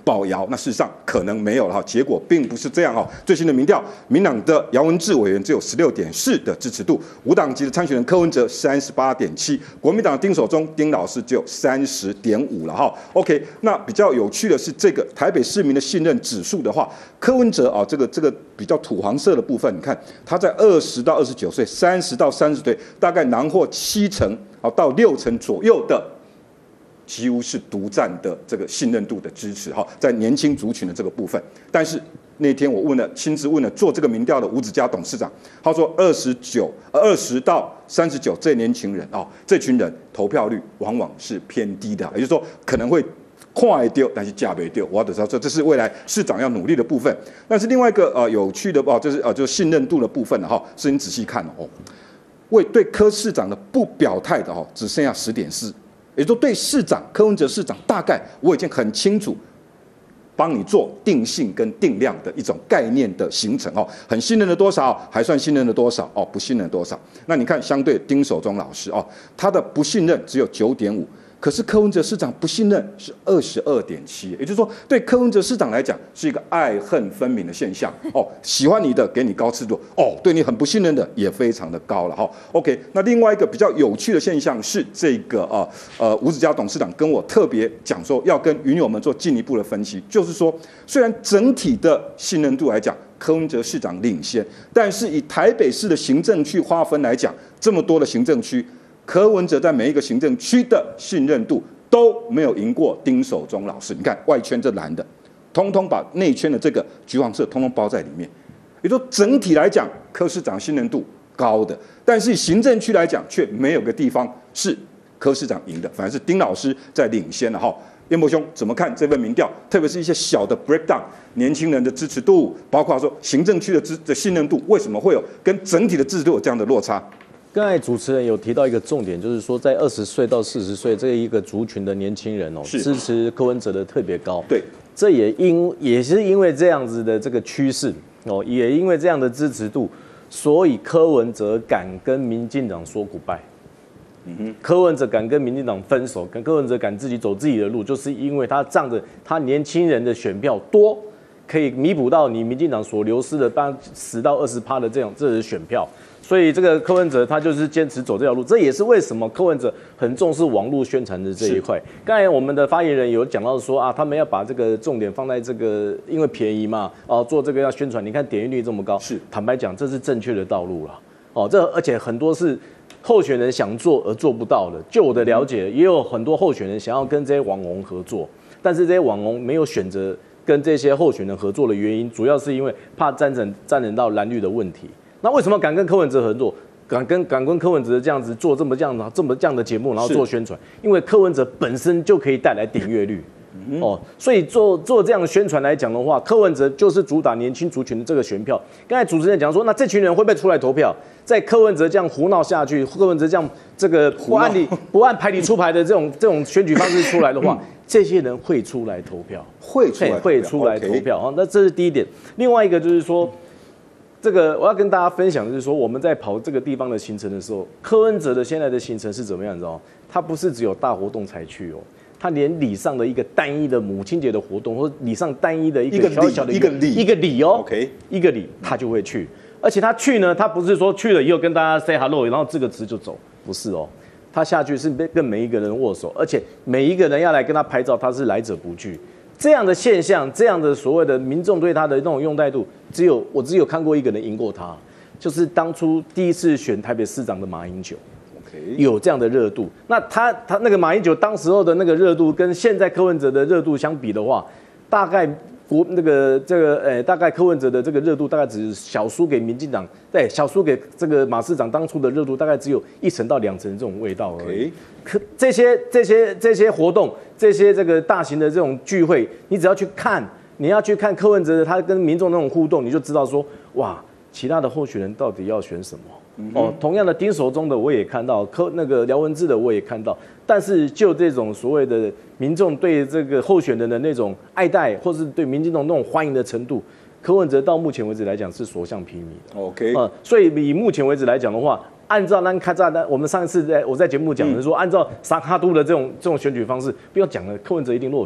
保姚。那事实上可能没有了哈，结果并不是这样哦。最新的民调，民党的姚文智委员只有十六点四的支持度，无党籍的参选人柯文哲三十八点七，国民党丁守中丁老师只有三十点五了哈。OK， 那比较有趣的是这个台北市民的信任指数的话，柯文哲啊，这个这个比较土黄色的部分，你看他在二十到二十九岁，三十到三十岁，大概囊获七成啊到六成左右的。几乎是独占的这个信任度的支持哈，在年轻族群的这个部分。但是那天我问了，亲自问了做这个民调的吴子嘉董事长，他说二十九、二十到三十九这年轻人哦，这群人投票率往往是偏低的，也就是说可能会快丢，但是价没丢。我要知道这这是未来市长要努力的部分。但是另外一个呃有趣的哦，就是呃就是信任度的部分了哈，是你仔细看哦，为对柯市长的不表态的哦，只剩下十点四。也就对市长柯文哲市长，大概我已经很清楚，帮你做定性跟定量的一种概念的形成哦，很信任了多少，还算信任了多少哦，不信任多少。那你看，相对丁守中老师哦，他的不信任只有九点五。可是柯文哲市长不信任是二十二点七，也就是说，对柯文哲市长来讲是一个爱恨分明的现象哦。喜欢你的给你高制度哦，对你很不信任的也非常的高了哈。OK， 那另外一个比较有趣的现象是这个啊呃吴子嘉董事长跟我特别讲说，要跟云友们做进一步的分析，就是说，虽然整体的信任度来讲，柯文哲市长领先，但是以台北市的行政区划分来讲，这么多的行政区。柯文哲在每一个行政区的信任度都没有赢过丁守中老师。你看外圈这蓝的，通通把内圈的这个橘黄色通通包在里面。也就是说整体来讲，柯市长信任度高的，但是以行政区来讲，却没有个地方是柯市长赢的，反而是丁老师在领先了哈。彦博兄怎么看这份民调？特别是一些小的 breakdown， 年轻人的支持度，包括说行政区的支的信任度，为什么会有跟整体的支持度有这样的落差？ 刚才主持人有提到一个重点，就是说在二十岁到四十岁这一个族群的年轻人哦，支持柯文哲的特别高。 对， 这也因也是因为这样子的这个趋势哦，也因为这样的支持度，所以柯文哲敢跟民进党说 goodbye。嗯哼，柯文哲敢跟民进党分手，跟柯文哲敢自己走自己的路，就是因为他仗着他年轻人的选票多，可以弥补到你民进党所流失的八十到二十趴的这种这种选票。所以这个柯文哲他就是坚持走这条路，这也是为什么柯文哲很重视网络宣传的这一块。刚才我们的发言人有讲到说啊，他们要把这个重点放在这个，因为便宜嘛，哦、啊，做这个要宣传。你看点阅率这么高，是坦白讲，这是正确的道路了。哦，这而且很多是候选人想做而做不到的。就我的了解，也有很多候选人想要跟这些网红合作，但是这些网红没有选择跟这些候选人合作的原因，主要是因为怕沾染沾染到蓝绿的问题。那为什么敢跟柯文哲合作？敢跟敢跟柯文哲这样子做这么这样的这么这样的节目，然后做宣传？因为柯文哲本身就可以带来点阅率。哦，所以做做这样的宣传来讲的话，柯文哲就是主打年轻族群的这个选票。刚才主持人讲说，那这群人会不会出来投票？在柯文哲这样胡闹下去，柯文哲这样这个不按理不按牌理出牌的这种这种选举方式出来的话，这些人会出来投票， 会出来会出来投票啊。那这是第一点。另外一个就是说。这个我要跟大家分享的是说，我们在跑这个地方的行程的时候，柯文哲的现在的行程是怎么样？你知道吗？他不是只有大活动才去哦，他连礼上的一个单一的母亲节的活动，或礼上单一的一个小小的一个礼一个礼哦 ，OK， 一个礼他就会去，而且他去呢，他不是说去了以后跟大家 say hello， 然后这个词就走，不是哦，他下去是跟每一个人握手，而且每一个人要来跟他拍照，他是来者不拒。这样的现象，这样的所谓的民众对他的那种拥戴度，只有我只有看过一个人赢过他，就是当初第一次选台北市长的马英九， okay. 有这样的热度。那他他那个马英九当时候的那个热度，跟现在柯文哲的热度相比的话，大概国那个这个呃、欸，大概柯文哲的这个热度大概只小输给民进党，对，小输给这个马市长当初的热度大概只有一成到两成这种味道而已。Okay. 可这些这些这些活动，这些这个大型的这种聚会，你只要去看，你要去看柯文哲的他跟民众那种互动，你就知道说，哇，其他的候选人到底要选什么？嗯、哦，同样的丁守中的我也看到，柯那个廖文智的我也看到，但是就这种所谓的民众对这个候选人的那种爱戴，或是对民进党那种欢迎的程度，柯文哲到目前为止来讲是所向披靡的。 OK， 呃，所以以目前为止来讲的话，按照咱看在我们上一次在我在节目讲的说，按照沙卡都的这种这种选举方式，不要讲了，柯文哲一定落选。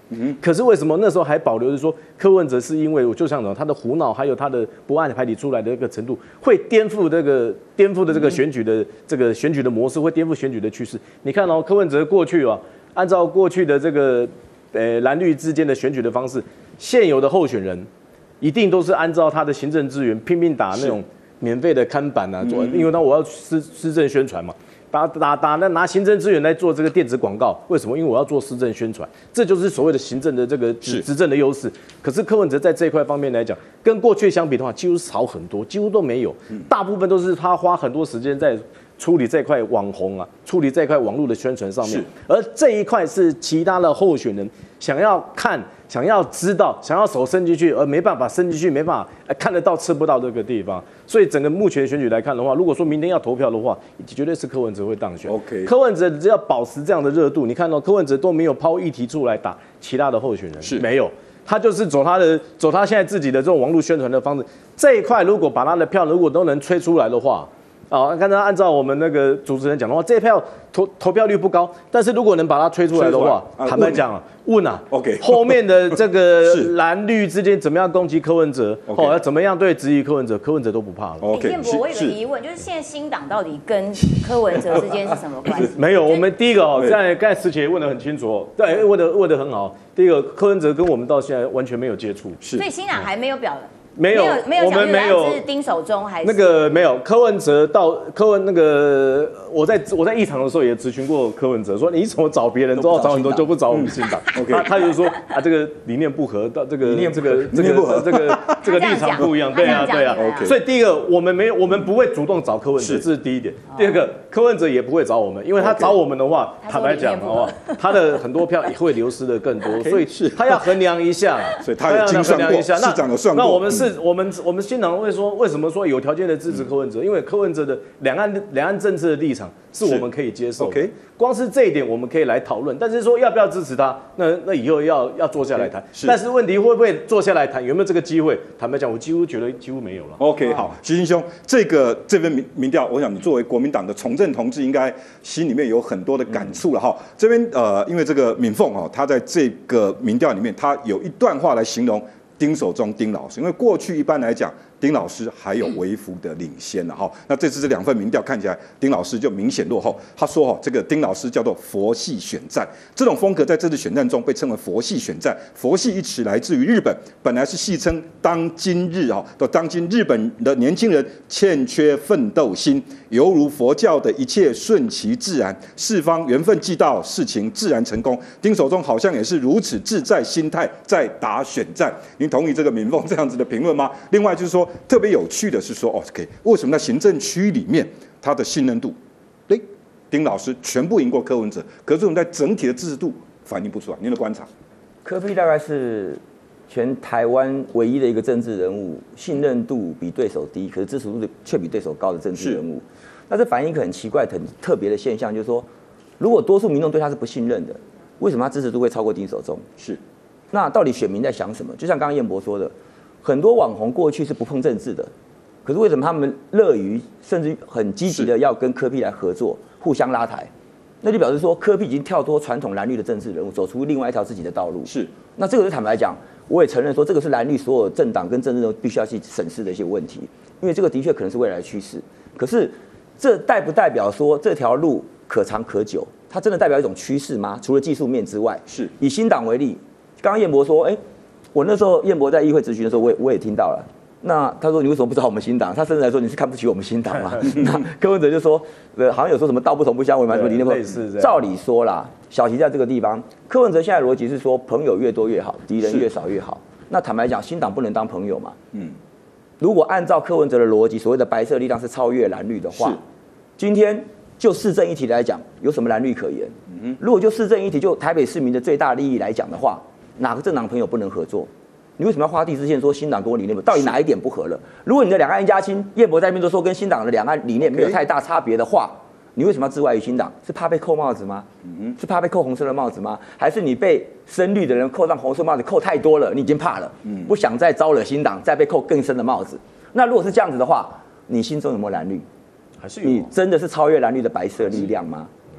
嗯，可是为什么那时候还保留着说柯文哲是因为我就像讲他的胡闹，还有他的不按牌理出来的这个程度，会颠覆这个颠覆的这个选举的这个选举的模式，会颠覆选举的趋势。你看哦，柯文哲过去啊，按照过去的这个呃蓝绿之间的选举的方式，现有的候选人一定都是按照他的行政资源拼命打那种免费的看板啊，做，因为呢我要施施政宣传嘛。打打打，那拿行政资源来做这个电子广告，为什么？因为我要做施政宣传，这就是所谓的行政的这个执执政的优势。可是柯文哲在这一块方面来讲，跟过去相比的话，几乎少很多，几乎都没有。大部分都是他花很多时间在处理这块网红啊，处理这块网络的宣传上面。而这一块是其他的候选人想要看、想要知道、想要手伸进去，而没办法伸进去，没办法看得到、吃不到这个地方。所以整个目前的选举来看的话，如果说明天要投票的话，绝对是柯文哲会当选。 OK， 柯文哲只要保持这样的热度，你看到、哦、柯文哲都没有抛议题出来打其他的候选人，是没有，他就是走他的走他现在自己的这种网络宣传的方式。这一块如果把他的票如果都能吹出来的话。啊，刚才按照我们那个主持人讲的话，这一票投投票率不高，但是如果能把它吹出来的话，坦白讲啊，问啊 ，OK， 后面的这个蓝绿之间怎么样攻击柯文哲，哦，要怎么样对质疑柯文哲，柯文哲都不怕了。 OK， 彦博，我有个疑问，就是现在新党到底跟柯文哲之间是什么关系？ 没有，我们第一个哦，在刚才思琪问得很清楚哦，对，问得问得很好。第一个，柯文哲跟我们到现在完全没有接触， 所以新党还没有表。 没有， 没有， 我们没有是丁守中还是那个没有柯文哲到柯文那个，我在我在议场的时候也咨询过柯文哲，说你怎么找别人都要找很多，就不找我们新党。 OK， 他他就说啊，这个理念不合，到这个这个这个这个这个立场不一样，对啊对啊。所以第一个，我们没有，我们不会主动找柯文哲，这是第一点。第二个，柯文哲也不会找我们，因为他找我们的话，坦白讲哦，他的很多票也会流失的更多，所以他要衡量一下， 所以他有精算过，市长有算过。 那我们是我们我们。新党会说，为什么说有条件的支持柯文哲？因为柯文哲的两岸两岸政策的立场是我们可以接受的。OK， 光是这一点我们可以来讨论。但是说要不要支持他，那那以后要要坐下来谈。但是问题会不会坐下来谈，有没有这个机会？坦白讲，我几乎觉得几乎没有了。 OK， 好，徐新兄，这个这份民民调，我想你作为国民党的从政同志，应该心里面有很多的感触了哈。嗯、这边呃，因为这个敏凤哦，他在这个民调里面，他有一段话来形容丁守中丁老师，因为过去一般来讲，丁老师还有微幅的领先了哈。那这次这两份民调看起来，丁老师就明显落后。他说哈，这个丁老师叫做佛系选战，这种风格在这次选战中被称为佛系选战。佛系一词来自于日本，本来是戏称当今日哈，到当今日本的年轻人欠缺奋斗心，犹如佛教的一切顺其自然，四方缘分既到，事情自然成功。丁守中好像也是如此自在心态在打选战。您同意这个敏凤这样子的评论吗？另外就是说，特别有趣的是说 ，OK， 为什么在行政区里面他的信任度，哎，丁老师全部赢过柯文哲，可是我们在整体的支持度反映不出来。您的观察？ 柯 P 大概是全台湾唯一的一个政治人物，信任度比对手低，可是支持度却比对手高的政治人物。那这反映一个很奇怪、很特别的现象，就是说，如果多数民众对他是不信任的，为什么他支持度会超过丁守中？ 是。 那到底选民在想什么？就像刚刚彦博说的，很多网红过去是不碰政治的，可是为什么他们乐于甚至很积极的要跟柯 P 来合作，互相拉抬？那就表示说柯 P 已经跳脱传统蓝绿的政治人物，走出另外一条自己的道路。 是。 那这个是坦白讲，我也承认说这个是蓝绿所有政党跟政治人物必须要去审视的一些问题，因为这个的确可能是未来的趋势。可是这代不代表说这条路可长可久？它真的代表一种趋势吗？除了技术面之外， 是。以新党为例。刚刚彦博说，哎、欸，我那时候彦博在议会质询的时候，我也我也听到了。那他说你为什么不找我们新党？他甚至来说你是看不起我们新党吗？那柯文哲就说，呃，好像有说什么道不同不相为嘛，什么理念不同。照理说啦，小齐在这个地方，柯文哲现在逻辑是说朋友越多越好，敌人越少越好。那坦白讲，新党不能当朋友嘛。嗯。如果按照柯文哲的逻辑，所谓的白色力量是超越蓝绿的话，今天就市政议题来讲，有什么蓝绿可言？嗯、如果就市政议题，就台北市民的最大利益来讲的话，哪个政党朋友不能合作？你为什么要画地自限说新党跟我理念不？到底哪一点不合了？如果你的两岸一家亲，彦博在那边都说跟新党的两岸理念没有太大差别的话，你为什么要置外于新党？是怕被扣帽子吗？嗯、是怕被扣红色的帽子吗？还是你被深绿的人扣上红色帽子扣太多了，你已经怕了，嗯、不想再招惹新党，再被扣更深的帽子？那如果是这样子的话，你心中有没有蓝绿？ 还是有？ 你真的是超越蓝绿的白色力量吗？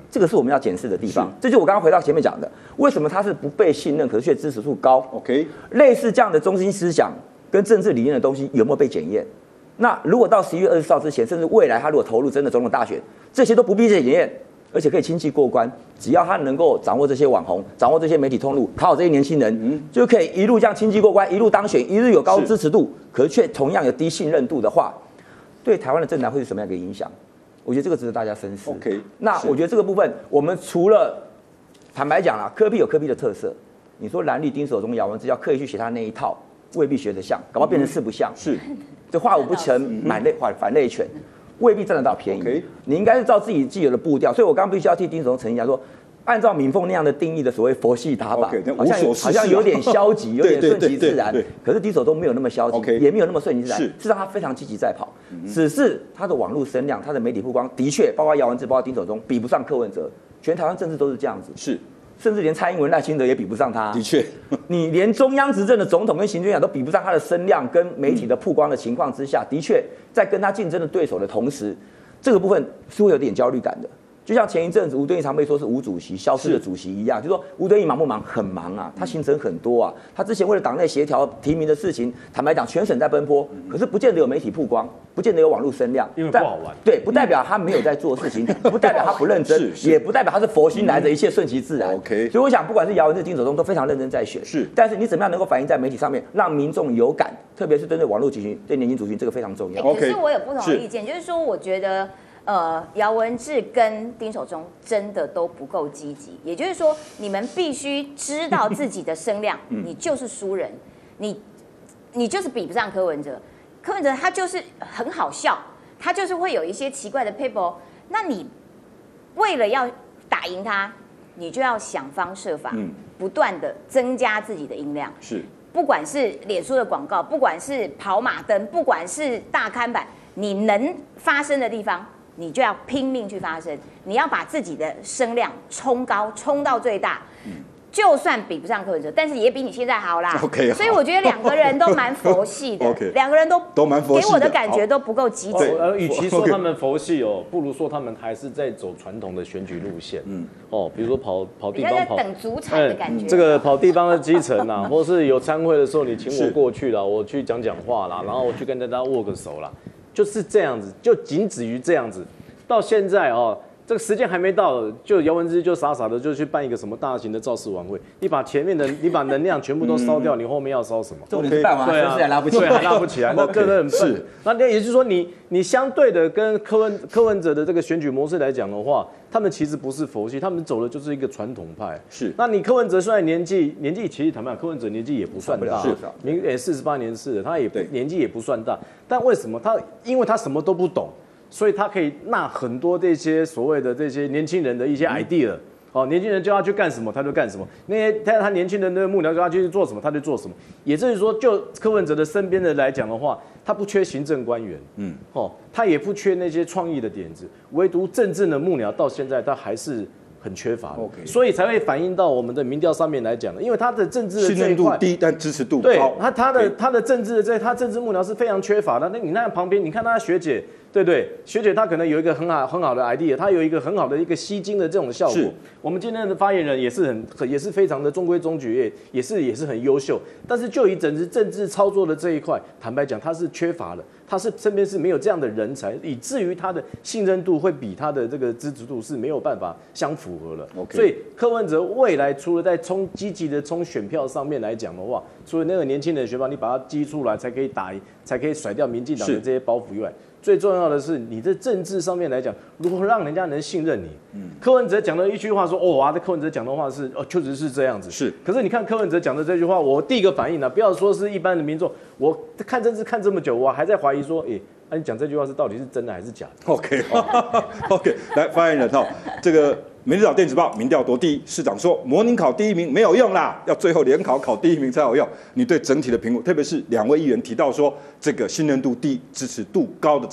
这个是我们要检视的地方。这就我刚刚回到前面讲的，为什么他是不被信任，可是却支持度高 ？OK， 类似这样的中心思想跟政治理念的东西有没有被检验？那如果到十一月二十四号之前，甚至未来他如果投入真的总统大选，这些都不必检验，而且可以轻易过关。只要他能够掌握这些网红，掌握这些媒体通路，讨好这些年轻人，嗯、就可以一路这样轻易过关，一路当选，一路有高支持度，可是却同样有低信任度的话，对台湾的政坛会是什么样的一个影响？我觉得这个值得大家深思。 OK， 那我觉得这个部分，我们除了坦白讲啦，柯 P 有柯 P 的特色。你说蓝绿丁守中、姚文智要刻意去写他那一套，未必学得像，搞不好变成四不像。 是， 这话无不成，满类反反类全，未必占得到便宜。Okay. 你应该是照自己既有的步调。所以我刚刚必须要替丁守中澄清一下，说按照敏凤那样的定义的所谓佛系打法， okay, 好像好像有点消极，有点顺其自然。可是丁守中没有那么消极， okay. 也没有那么顺其自然， 是是让他非常积极在跑。只是他的网络声量、他的媒体曝光，的确包括姚文智、包括丁守中，比不上柯文哲。全台湾政治都是这样子。 是。 甚至连蔡英文、赖清德也比不上他。 的确， 你连中央执政的总统跟行政院长都比不上他的声量跟媒体的曝光的情况之下，的确在跟他竞争的对手的同时，这个部分是会有点焦虑感的。就像前一阵子吴敦义常被说是吴主席消失的主席一样，就说吴敦义忙不忙？很忙啊，他行程很多啊。他之前为了党内协调提名的事情，坦白讲全省在奔波，可是不见得有媒体曝光，不见得有网络声量， 因为不好玩。 对，不代表他没有在做事情，不代表他不认真，也不代表他是佛心来着，一切顺其自然。 OK， 所以我想，不管是姚文智、丁守中都非常认真在选， 是。 但是你怎么样能够反映在媒体上面，让民众有感，特别是针对网络族群、对年轻族群，这个非常重要。 可是我有不同的意见，就是说，我觉得。呃，姚文智跟丁守中真的都不够积极，也就是说，你们必须知道自己的声量，你就是输人，你你就是比不上柯文哲，柯文哲他就是很好笑，他就是会有一些奇怪的 paper， 那你为了要打赢他，你就要想方设法，不断的增加自己的音量， 是， 不管是脸书的广告，不管是跑马灯，不管是大看板，你能发声的地方。你就要拼命去发声，你要把自己的声量冲高，冲到最大。嗯、就算比不上柯文哲，但是也比你现在好啦。 OK， 所以我觉得两个人都蛮佛系的， okay, 两个人都都蛮佛系的， 给我的感觉都不够积极。 呃，与其说他们佛系哦，不如说他们还是在走传统的选举路线。嗯，哦，比如说跑跑地方跑， 等主产的感觉。 这个跑地方的基层啊，或是有参会的时候，你请我过去了，我去讲讲话啦，然后我去跟大家握个手啦，就是这样子，就仅止于这样子。到现在哦，这个时间还没到，就姚文智就傻傻的就去办一个什么大型的造势晚会，你把前面的你把能量全部都烧掉，你后面要烧什么？ 重点是办完， 对啊， 还拉不起来， 还拉不起来，那真的很笨。 是， 那也就是说你，你你相对的跟柯文柯文哲的这个选举模式来讲的话，他们其实不是佛系，他们走的就是一个传统派。 是， 那你柯文哲虽然年纪年纪其实坦白讲，柯文哲年纪也不算大， 是， 明也四十八年次的，他也年纪也不算大，但为什么他？因为他什么都不懂。所以他可以纳很多这些所谓的这些年轻人的一些 idea， 哦，年轻人叫他去干什么他就干什么，那些他他年轻人的幕僚叫他去做什么他就做什么。也就是说，就柯文哲的身边的来讲的话，他不缺行政官员，嗯，哦，他也不缺那些创意的点子，唯独政治的幕僚到现在他还是很缺乏的， okay. 所以才会反映到我们的民调上面来讲的，因为他的政治的这一块信任度低，但支持度高。 对，他他的他的政治的这他政治幕僚是非常缺乏的。那你那旁边，你看他的学姐。对对，学姐她可能有一个很好很好的 idea， 她有一个很好的一个吸睛的这种效果。我们今天的发言人也是很也是非常的中规中矩，也也是也是很优秀。但是就以整治政治操作的这一块，坦白讲，他是缺乏的，他是身边是没有这样的人才，以至于他的信任度会比他的这个支持度是没有办法相符合了。 Okay. 所以柯文哲未来除了在冲积极的冲选票上面来讲的话，除了那个年轻人的选票，你把它激出来，才可以打，才可以甩掉民进党的这些包袱以外。最重要的是，你在政治上面来讲，如何让人家能信任你？嗯，柯文哲讲的一句话说：“哦哇，这柯文哲讲的话是哦，确实是这样子。” 是。 可是你看柯文哲讲的这句话，我第一个反应呢、啊，不要说是一般的民众，我看政治看这么久，我还在怀疑说，哎、欸，啊，你讲这句话是到底是真的还是假的 ？OK，OK，、okay. okay. 来，发言人哈，这个。《明日早电子报》民调夺第一，市长说模拟考第一名没有用啦，要最后联考考第一名才有用。你对整体的评估，特别是两位议员提到说这个信任度低、支持度高的这种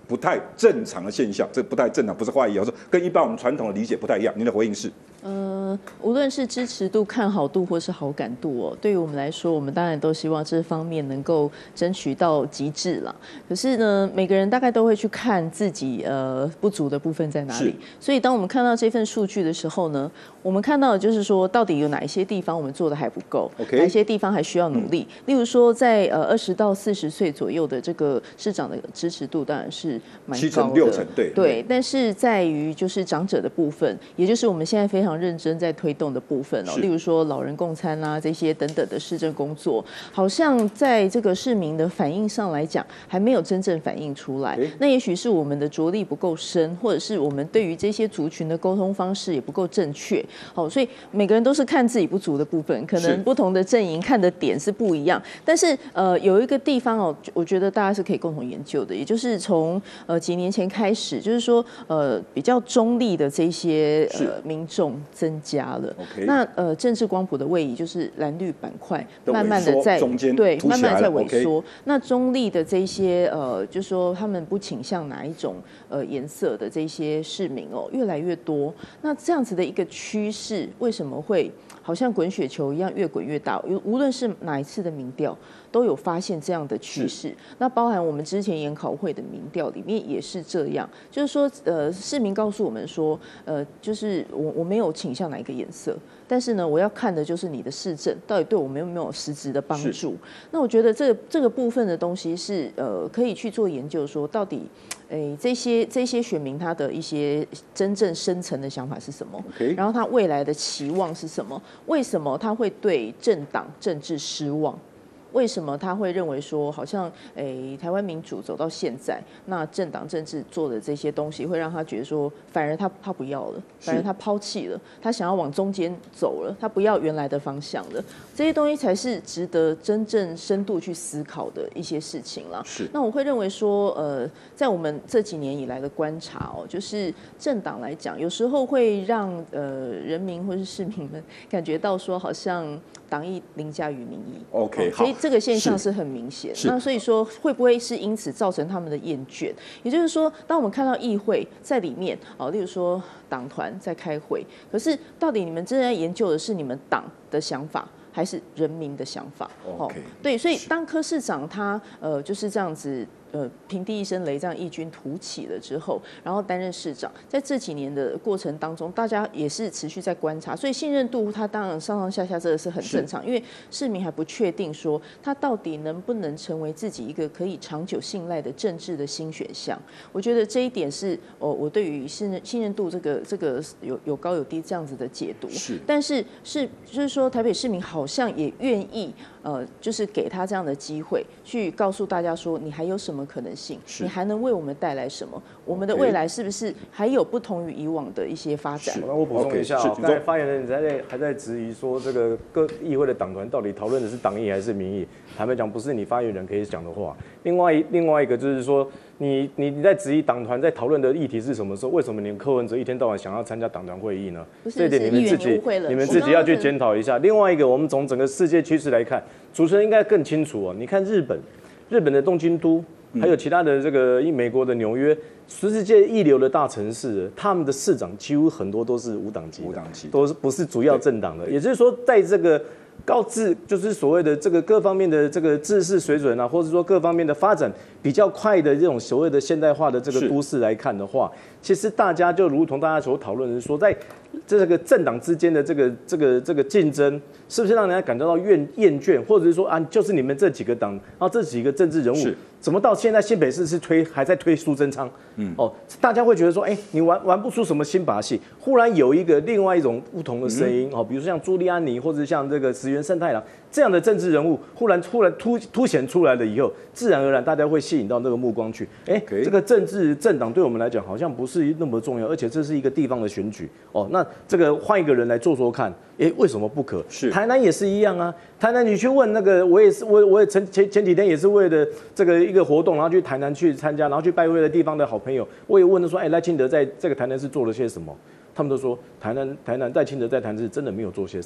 不太正常的现象。这不太正常不是坏意，而是跟一般我们传统的理解不太一样。您的回应是？ 呃，无论是支持度、看好度或是好感度哦，对于我们来说，我们当然都希望这方面能够争取到极致啦。可是呢，每个人大概都会去看自己呃不足的部分在哪里。所以当我们看到这份数据的时候呢，我们看到的就是说，到底有哪一些地方我们做的还不够， okay. 哪一些地方还需要努力。嗯、例如说在，在呃二十到四十岁左右的这个市长的支持度当然是蛮高的， 七成六成，对对。但是在于就是长者的部分，也就是我们现在非常认真在推动的部分哦，例如说老人共餐啦、啊、这些等等的市政工作，好像在这个市民的反应上来讲，还没有真正反映出来。那也许是我们的着力不够深，或者是我们对于这些族群的沟通方式也不够正确。好，所以每个人都是看自己不足的部分，可能不同的阵营看的点是不一样。但是呃，有一个地方哦，我觉得大家是可以共同研究的，也就是从呃几年前开始，就是说呃比较中立的这些呃民众增加了。Okay. 那呃政治光谱的位移就是蓝绿板块慢慢的在中间对慢慢在萎缩。 Okay. 那中立的这些呃，就是说他们不倾向哪一种呃颜色的这些市民哦，越来越多。那这样子的一个趋势，为什么会好像滚雪球一样越滚越大？无论是哪一次的民调，都有发现这样的趋势。那包含我们之前研考会的民调里面也是这样，就是说呃市民告诉我们说，呃就是我我没有倾向哪一个颜色。但是呢，我要看的就是你的市政到底对我们有没有实质的帮助。那我觉得这个这个部分的东西是呃可以去做研究，说到底，诶这些这些选民他的一些真正深层的想法是什么， okay. 然后他未来的期望是什么？为什么他会对政党政治失望？为什么他会认为说，好像诶台湾民主走到现在，那政党政治做的这些东西，会让他觉得说，反而他他不要了，反而他抛弃了，他想要往中间走了，他不要原来的方向了。这些东西才是值得真正深度去思考的一些事情啦。 是。 那我会认为说，呃，在我们这几年以来的观察哦，就是政党来讲，有时候会让呃人民或是市民们感觉到说，好像党意凌驾于民意。 OK， 好。所以这个现象是很明显。那所以说，会不会是因此造成他们的厌倦？也就是说，当我们看到议会在里面哦，例如说党团在开会，可是到底你们真正在研究的是你们党的想法，还是人民的想法？哦，对，所以当柯市长他呃就是这样子。呃，平地一声雷，这样异军突起了之后，然后担任市长，在这几年的过程当中，大家也是持续在观察，所以信任度他当然上上下下这个是很正常，因为市民还不确定说他到底能不能成为自己一个可以长久信赖的政治的新选项。我觉得这一点是哦，我对于信任信任度这个这个有有高有低这样子的解读。 是， 但是是就是说，台北市民好像也愿意呃，就是给他这样的机会，去告诉大家说，你还有什么可能性？你还能为我们带来什么？我们的未来是不是还有不同于以往的一些发展？ 那我补充一下、哦，刚才发言人还在还在质疑说，这个各议会的党团到底讨论的是党意还是民意？坦白讲，不是你发言人可以讲的话。另外另外一个就是说，你你你在质疑党团在讨论的议题是什么时候？为什么你柯文哲一天到晚想要参加党团会议呢？这一点你们自己你们自己要去检讨一下。另外一个，我们从整个世界趋势来看，主持人应该更清楚哦。你看日本，日本的东京都。还有其他的这个美国的纽约，世界一流的大城市，他们的市长几乎很多都是无党籍， 无党籍都是不是主要政党的。也就是说，在这个高智，就是所谓的这个各方面的这个知识水准啊，或者说各方面的发展比较快的这种所谓的现代化的这个都市来看的话，其实大家就如同大家所讨论的是说，在这个政党之间的这个这个这个竞争，是不是让人家感到到厌厌倦，或者是说啊，就是你们这几个党，然后这几个政治人物，怎么到现在新北市是推还在推苏贞昌？嗯，哦，大家会觉得说，哎、欸，你玩玩不出什么新把戏。忽然有一个另外一种不同的声音，哦、嗯，比如说像朱利安尼或者像这个石原慎太郎这样的政治人物，忽然突然突凸显出来了以后，自然而然大家会吸引到那个目光去。哎、欸， okay. 这个政治政党对我们来讲好像不是那么重要，而且这是一个地方的选举。哦，那这个换一个人来做做看，哎、欸，为什么不可？ 是台南也是一样啊。台南你去问那个，我也是，我我也前前前几天也是为了这个一个活动，然后去台南去参加，然后去拜会了地方的好朋友，我也问他说，哎、欸，赖清德在这个台南是做了些什么？他们都说台南台南赖清德在台南是真的没有做些什么。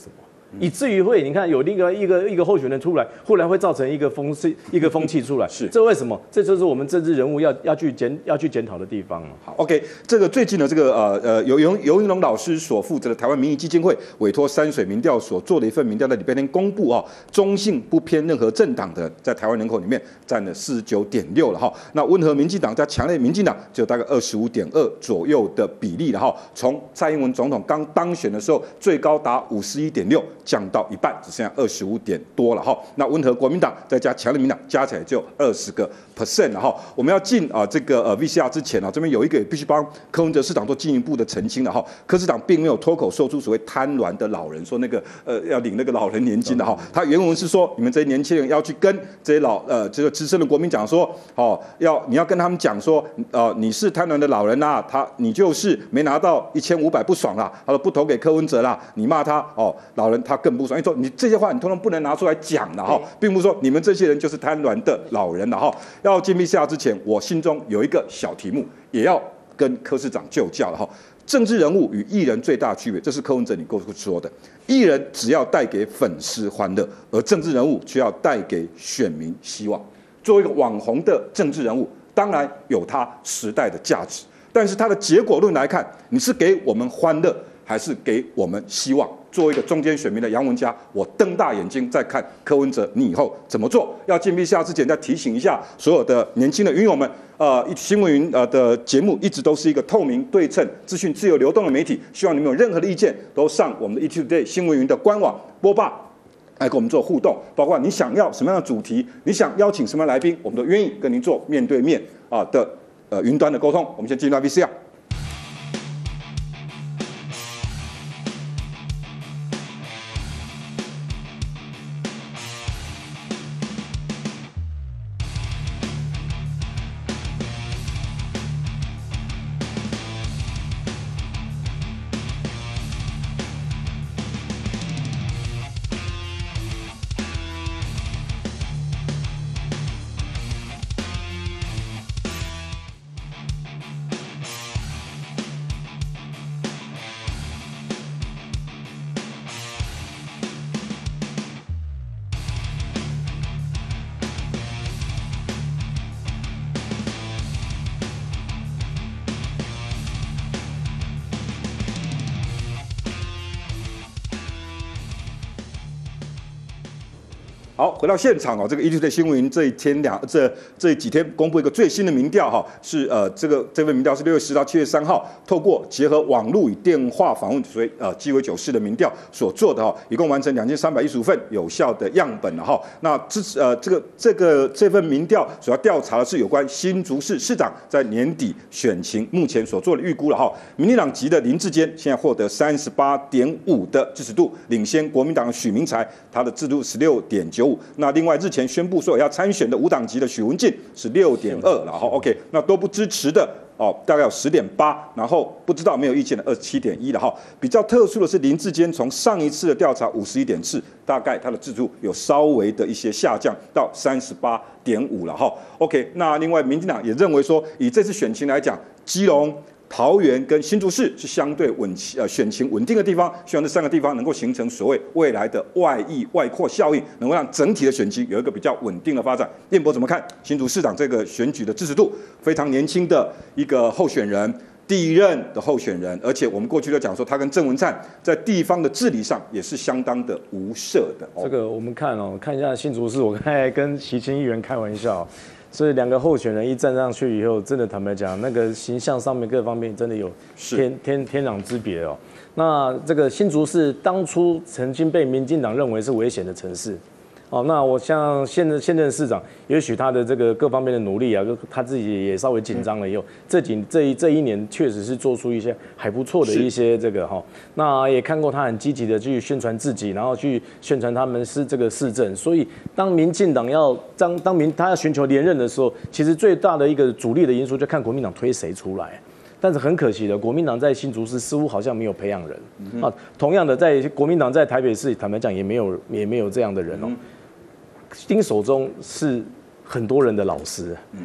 以至于会你看有另一个一个一个候选人出来，后来会造成一个风气一个风气出来。 是， 这为什么？这就是我们政治人物要要去检要去检讨的地方。 好 ，OK， 这个最近的这个呃呃由尤尤云龙老师所负责的台湾民意基金会委托山水民调所做的一份民调，在礼拜天公布哦，中性不偏任何政党的在台湾人口里面占了四十九点六了哈。那温和民进党加强烈民进党就大概二十五点二左右的比例了哈。从蔡英文总统刚当选的时候，最高达五十一点六，降到一半，只剩下二十五点多了哈。那温和国民党再加强烈民党加起来就二十个 percent 了哈。我们要进啊、呃、这个呃 V C R 之前啊，这边有一个也必须帮柯文哲市长做进一步的澄清了哈。柯市长并没有脱口说出所谓贪婪的老人说那个呃要领那个老人年金的哈。他原文是说，你们这些年轻人要去跟这些老呃这个资深的国民讲说，哦要你要跟他们讲说，呃你是贪婪的老人呐、啊，他你就是没拿到一千五百不爽啦，他说不投给柯文哲啦，你骂他哦老人他更不爽，因为说你这些话你通通不能拿出来讲了哈，并不是说你们这些人就是贪婪的老人了哈。要进 V C R 之前，我心中有一个小题目，也要跟柯市长就教了哈。政治人物与艺人最大的区别，这是柯文哲你过去说的，艺人只要带给粉丝欢乐，而政治人物却要带给选民希望。作为一个网红的政治人物，当然有他时代的价值，但是他的结果论来看，你是给我们欢乐，还是给我们希望？作为一个中间选民的杨文嘉，我瞪大眼睛在看柯文哲，你以后怎么做？要进 V C R 之前，再提醒一下所有的年轻的云友们，呃，新闻云呃的节目一直都是一个透明、对称、资讯自由流动的媒体，希望你们有任何的意见，都上我们的 E T Today 新闻云的官网播报。来跟我们做互动，包括你想要什么样的主题，你想邀请什么样的来宾，我们都愿意跟您做面对面啊的呃云端的沟通。我们先进入到 V C R。好，回到现场哦，这个 E T Today 新闻云这一天两这这几天公布一个最新的民调哈，是呃这个这份民调是六月十到七月三号，透过结合网络与电话访问，所以呃鸡尾酒式的民调所做的哈，一共完成两千三百一十五份有效的样本了哈。那支持呃这个这个这份民调所要调查的是有关新竹市市长在年底选情目前所做的预估了哈。民进党籍的林智坚现在获得三十八点五的支持度，领先国民党的许明才，他的支持度十六点九。那另外日前宣布说要参选的无党籍的许文进是六点二，然后 OK， 那都不支持的哦，大概有十点八，然后不知道没有意见的二十七点一了哈。比较特殊的是林智坚从上一次的调查五十一点四，大概他的支持度有稍微的一些下降到三十八点五了哈。OK， 那另外民进党也认为说，以这次选情来讲，基隆、桃园跟新竹市是相对稳呃选情稳定的地方，希望这三个地方能够形成所谓未来的外溢外扩效应，能够让整体的选情有一个比较稳定的发展。彦博怎么看新竹市长这个选举的支持度？非常年轻的一个候选人，第一任的候选人，而且我们过去就讲说，他跟郑文灿在地方的治理上也是相当的无涉的。哦、 这个我们看哦，看一下新竹市，我刚才跟习清议员开玩笑。所以两个候选人一站上去以后，真的坦白讲，那个形象上面各方面真的有天天天壤之别哦。那这个新竹市当初曾经被民进党认为是危险的城市，哦，那我像现任现任市长，也许他的这个各方面的努力啊，就他自己也稍微紧张了以后，这几这一这一年确实是做出一些还不错的一些这个哈。那也看过他很积极的去宣传自己，然后去宣传他们是这个市政。所以当民进党要当当民他要寻求连任的时候，其实最大的一个主力的因素就看国民党推谁出来。但是很可惜的，国民党在新竹市似乎好像没有培养人啊。同样的，在国民党在台北市，坦白讲也没有也没有这样的人哦。丁守中是很多人的老师，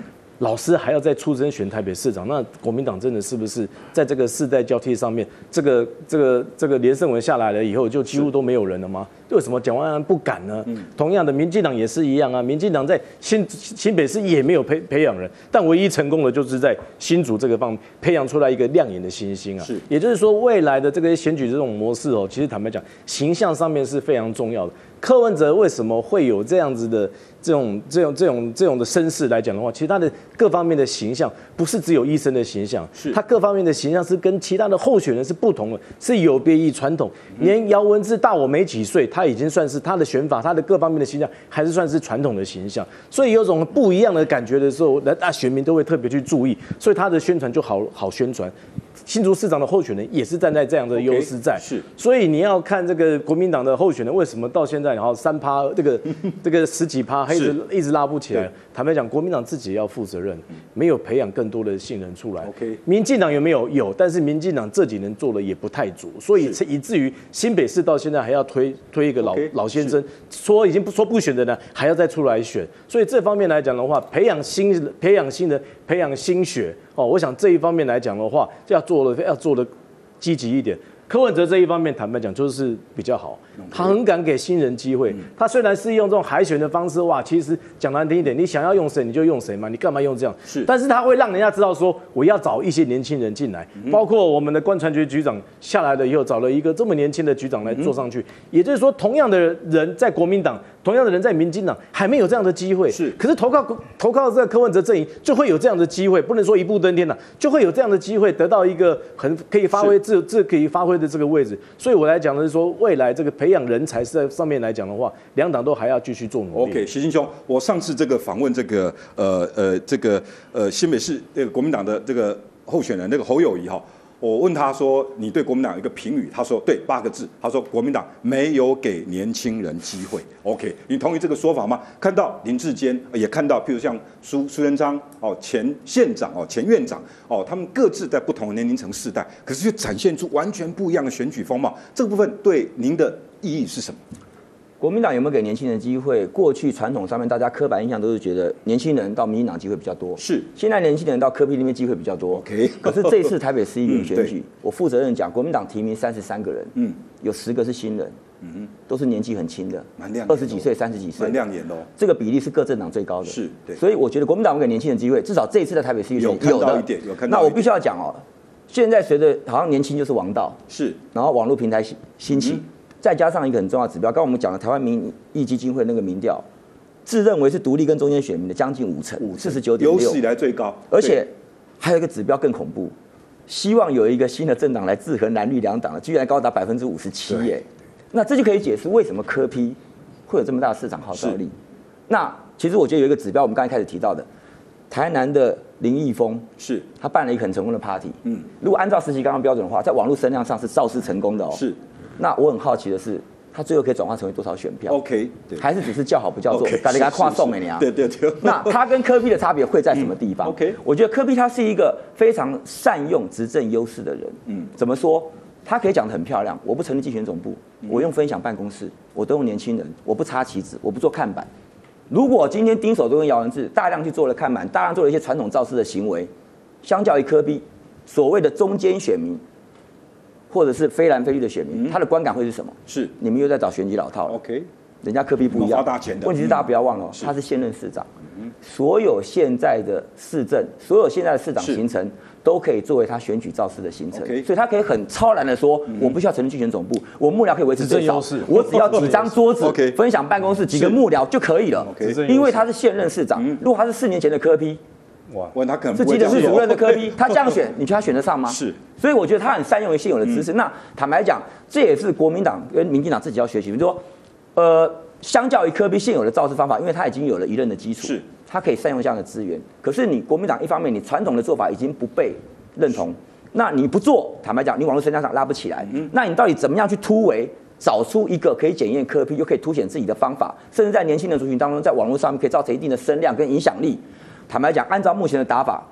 老师还要再出征选台北市长，那国民党真的是不是在这个世代交替上面，这个这个这个连胜文下来了以后，就几乎都没有人了吗？为什么蒋万安不敢呢？嗯、同样的，民进党也是一样啊，民进党在新新北市也没有培培养人，但唯一成功的就是在新竹这个方面培养出来一个亮眼的新星啊。是，也就是说，未来的这个选举这种模式哦，其实坦白讲，形象上面是非常重要的。柯文哲为什么会有这样子的这种这种这种这种的声势来讲的话，其实他的各方面的形象不是只有医生的形象，是他各方面的形象是跟其他的候选人是不同的，是有别于传统。连姚文智大我没几岁，他已经算是他的选法，他的各方面的形象还是算是传统的形象，所以有种不一样的感觉的时候，那选民都会特别去注意，所以他的宣传就好好宣传。新竹市长的候选人也是站在这样的优势在， okay, 是，所以你要看这个国民党的候选人为什么到现在然后三趴这个这个十几趴还一直一直拉不起来。坦白讲，国民党自己也要负责任，没有培养更多的新人出来。OK， 民进党有没有？有，但是民进党这几年做的也不太足，所以以至于新北市到现在还要推推一个老 okay, 老先生，说已经不说不选的呢，还要再出来选。所以这方面来讲的话，培养新培养新的培养新血哦，我想这一方面来讲的话，要做的要做的积极一点。柯文哲这一方面，坦白讲就是比较好，他很敢给新人机会。他虽然是用这种海选的方式，哇，其实讲难听一点，你想要用谁你就用谁嘛，你干嘛用这样？是，但是他会让人家知道说，我要找一些年轻人进来，包括我们的观传局局长下来了以后，找了一个这么年轻的局长来做上去，也就是说，同样的人在国民党，同样的人在民进党，还没有这样的机会。是，可是投靠投靠这个柯文哲阵营，就会有这样的机会，不能说一步登天了，就会有这样的机会得到一个很可以发挥自自可以发挥的这个位置。所以我来讲的是说，未来这个培养人才是在上面来讲的话，两党都还要继续做努力。 OK， 习近兄，我上次这个访问这个呃呃这个呃新北市这个国民党的这个候选人那个侯友宜哈。我问他说：“你对国民党有一个评语？”他说：“对，八个字。他说国民党没有给年轻人机会。” OK， 你同意这个说法吗？看到林智坚，也看到譬如像苏苏贞昌哦，前县长哦，前院长哦，他们各自在不同的年龄层世代，可是却展现出完全不一样的选举风貌。这个部分对您的意义是什么？ 国民党有没有给年轻人机会？过去传统上面，大家刻板印象都是觉得年轻人到民进党机会比较多。是，现在年轻人到柯 P 那边机会比较多。OK， 可是这一次台北市议员选举，嗯、我负责任讲，国民党提名三十三个人，嗯，有十个是新人，嗯都是年纪很轻的，蛮亮，二十几岁、三十几岁， 蛮亮眼的哦。 这个比例是各政党最高的。 是，对。 所以我觉得国民党给年轻人机会，至少这一次的台北市议员有看到一点，有看到。 那我必须要讲哦，现在随着好像年轻就是王道， 是，然后网络平台兴起。嗯再加上一个很重要的指标，刚刚我们讲了台湾民意基金会那个民调，自认为是独立跟中间选民的将近五成，四十九点六， 有史以来最高。 而且还有一个指标更恐怖，希望有一个新的政党来制衡蓝绿两党的，居然高达百分之五十七耶！那这就可以解释为什么柯 P 会有这么大的市场号召力。那其实我觉得有一个指标，我们刚才开始提到的，台南的林义峰是他办了一个很成功的 party。嗯，如果按照实习刚刚标准的话，在网络声量上是造势成功的哦。是。那我很好奇的是，他最后可以转化成为多少选票 ？OK， 还是只是叫好不叫座，大家给他跨送给你啊？ 对对对。 那他跟柯 P 的差别会在什么地方、嗯、？OK， 我觉得柯 P 他是一个非常善用执政优势的人。嗯，怎么说？他可以讲得很漂亮。我不成立竞选总部，我用分享办公室，我都用年轻人，我不插旗子，我不做看板。如果今天丁守中跟姚文智大量去做了看板，大量做了一些传统造势的行为，相较于柯 P 所谓的中间选民。或者是非蓝非绿的选民，嗯、他的观感会是什么？是你们又在找选举老套了。OK， 人家柯 P 不一样，问题是大家不要忘了，嗯、他是现任市长，嗯、所有现在的市政，所有现在的市长行程都可以作为他选举造势的行程， okay, 所以他可以很超然的说，嗯、我不需要成立竞选总部，我幕僚可以维持最少，我只要几张桌子、okay, 分享办公室、几个幕僚就可以了。Okay, 因为他是现任市长，嗯、如果他是四年前的柯 P。 哇，问他可能是基层室主任的柯 P， 他这样选，你觉得他选得上吗？是，所以我觉得他很善用于现有的知识。嗯、那坦白讲，这也是国民党跟民进党自己要学习。比如说，呃，相较于柯 P 现有的造势方法，因为他已经有了一任的基础，是，他可以善用这样的资源。可是你国民党一方面，你传统的做法已经不被认同，那你不做，坦白讲，你网络声量上拉不起来。嗯、那你到底怎么样去突围？找出一个可以检验柯 P 又可以凸显自己的方法，甚至在年轻人族群当中，在网络上面可以造成一定的声量跟影响力。坦白讲，按照目前的打法，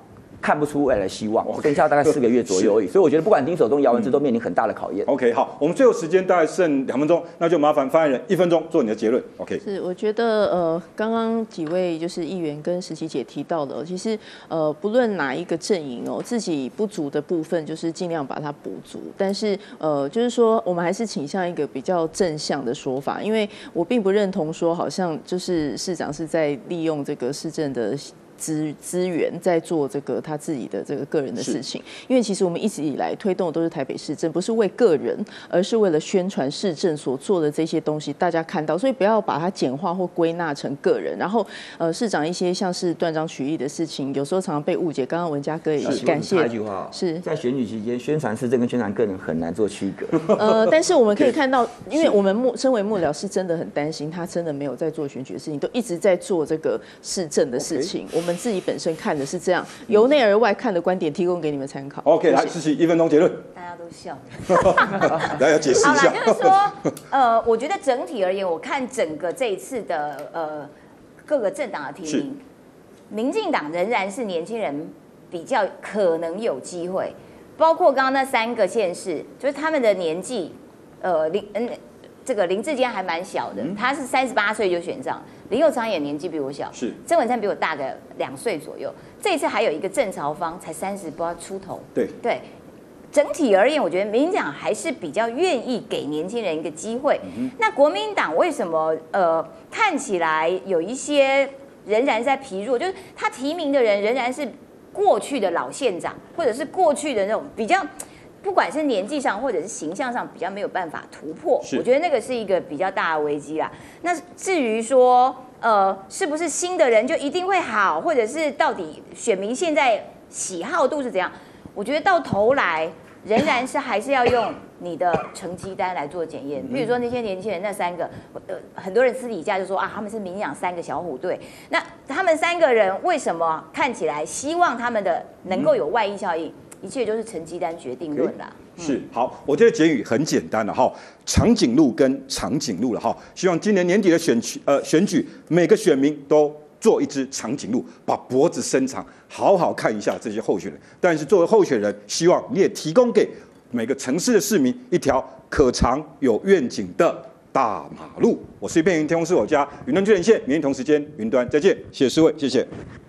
看不出未来的希望，剩下大概四个月左右而已。所以我觉得不管丁守中、姚文智都面临很大的考验。 OK， 好，我们最后时间大概剩两分钟，那就麻烦发言人一分钟做你的结论。OK， 是，我觉得呃，刚刚几位就是议员跟时琪姐提到的，其实呃，不论哪一个阵营哦，自己不足的部分就是尽量把它补足，但是呃，就是说我们还是倾向一个比较正向的说法，因为我并不认同说好像就是市长是在利用这个市政的资资源在做这个他自己的这个个人的事情，因为其实我们一直以来推动的都是台北市政，不是为个人，而是为了宣传市政所做的这些东西，大家看到，所以不要把它简化或归纳成个人。然后呃，市长一些像是断章取义的事情，有时候常常被误解。刚刚文佳哥也感谢， 一句话， 是在选举期间宣传市政跟宣传个人很难做区隔。 呃，但是我们可以看到，因为我们幕身为幕僚是真的很担心，他真的没有在做选举的事情，都一直在做这个市政的事情。我们自己本身看的是这样，由内而外看的观点提供给你们参考。 OK， 来，时琪一分钟结论。 大家都笑。 来，要解释一好下。 啦，就是说，呃，我觉得整体而言，我看整个这一次的呃各个政党的提名，民进党仍然是年轻人比较可能有机会，包括刚刚那三个县市，就是他们的年纪，呃，林嗯。这个林志坚还蛮小的，嗯、他是三十八岁就选上，林右昌也年纪比我小， 是曾文灿比我大个两岁左右。这一次还有一个郑朝芳，才三十不知道出头。 对对，整体而言，我觉得民进党还是比较愿意给年轻人一个机会。嗯、那国民党为什么呃看起来有一些仍然在疲弱？就是他提名的人仍然是过去的老县长，或者是过去的那种比较。不管是年纪上或者是形象上比较没有办法突破，我觉得那个是一个比较大的危机啦。那至于说，呃，是不是新的人就一定会好，或者是到底选民现在喜好度是怎样？我觉得到头来仍然是还是要用你的成绩单来做检验。比如说那些年轻人那三个，呃，很多人私底下就说啊，他们是民进党三个小虎队。那他们三个人为什么看起来希望他们的能够有外溢效应？一切就是成绩单决定论啦。 Okay. 是好，我觉得结语很简单了哈，长颈鹿跟长颈鹿了哈。希望今年年底的选举，呃，选举每个选民都做一只长颈鹿，把脖子伸长，好好看一下这些候选人。但是作为候选人，希望你也提供给每个城市的市民一条可长有愿景的大马路。我是一片云天空是我家云端巨人线，明天同时间云端再见，谢谢四位，谢谢。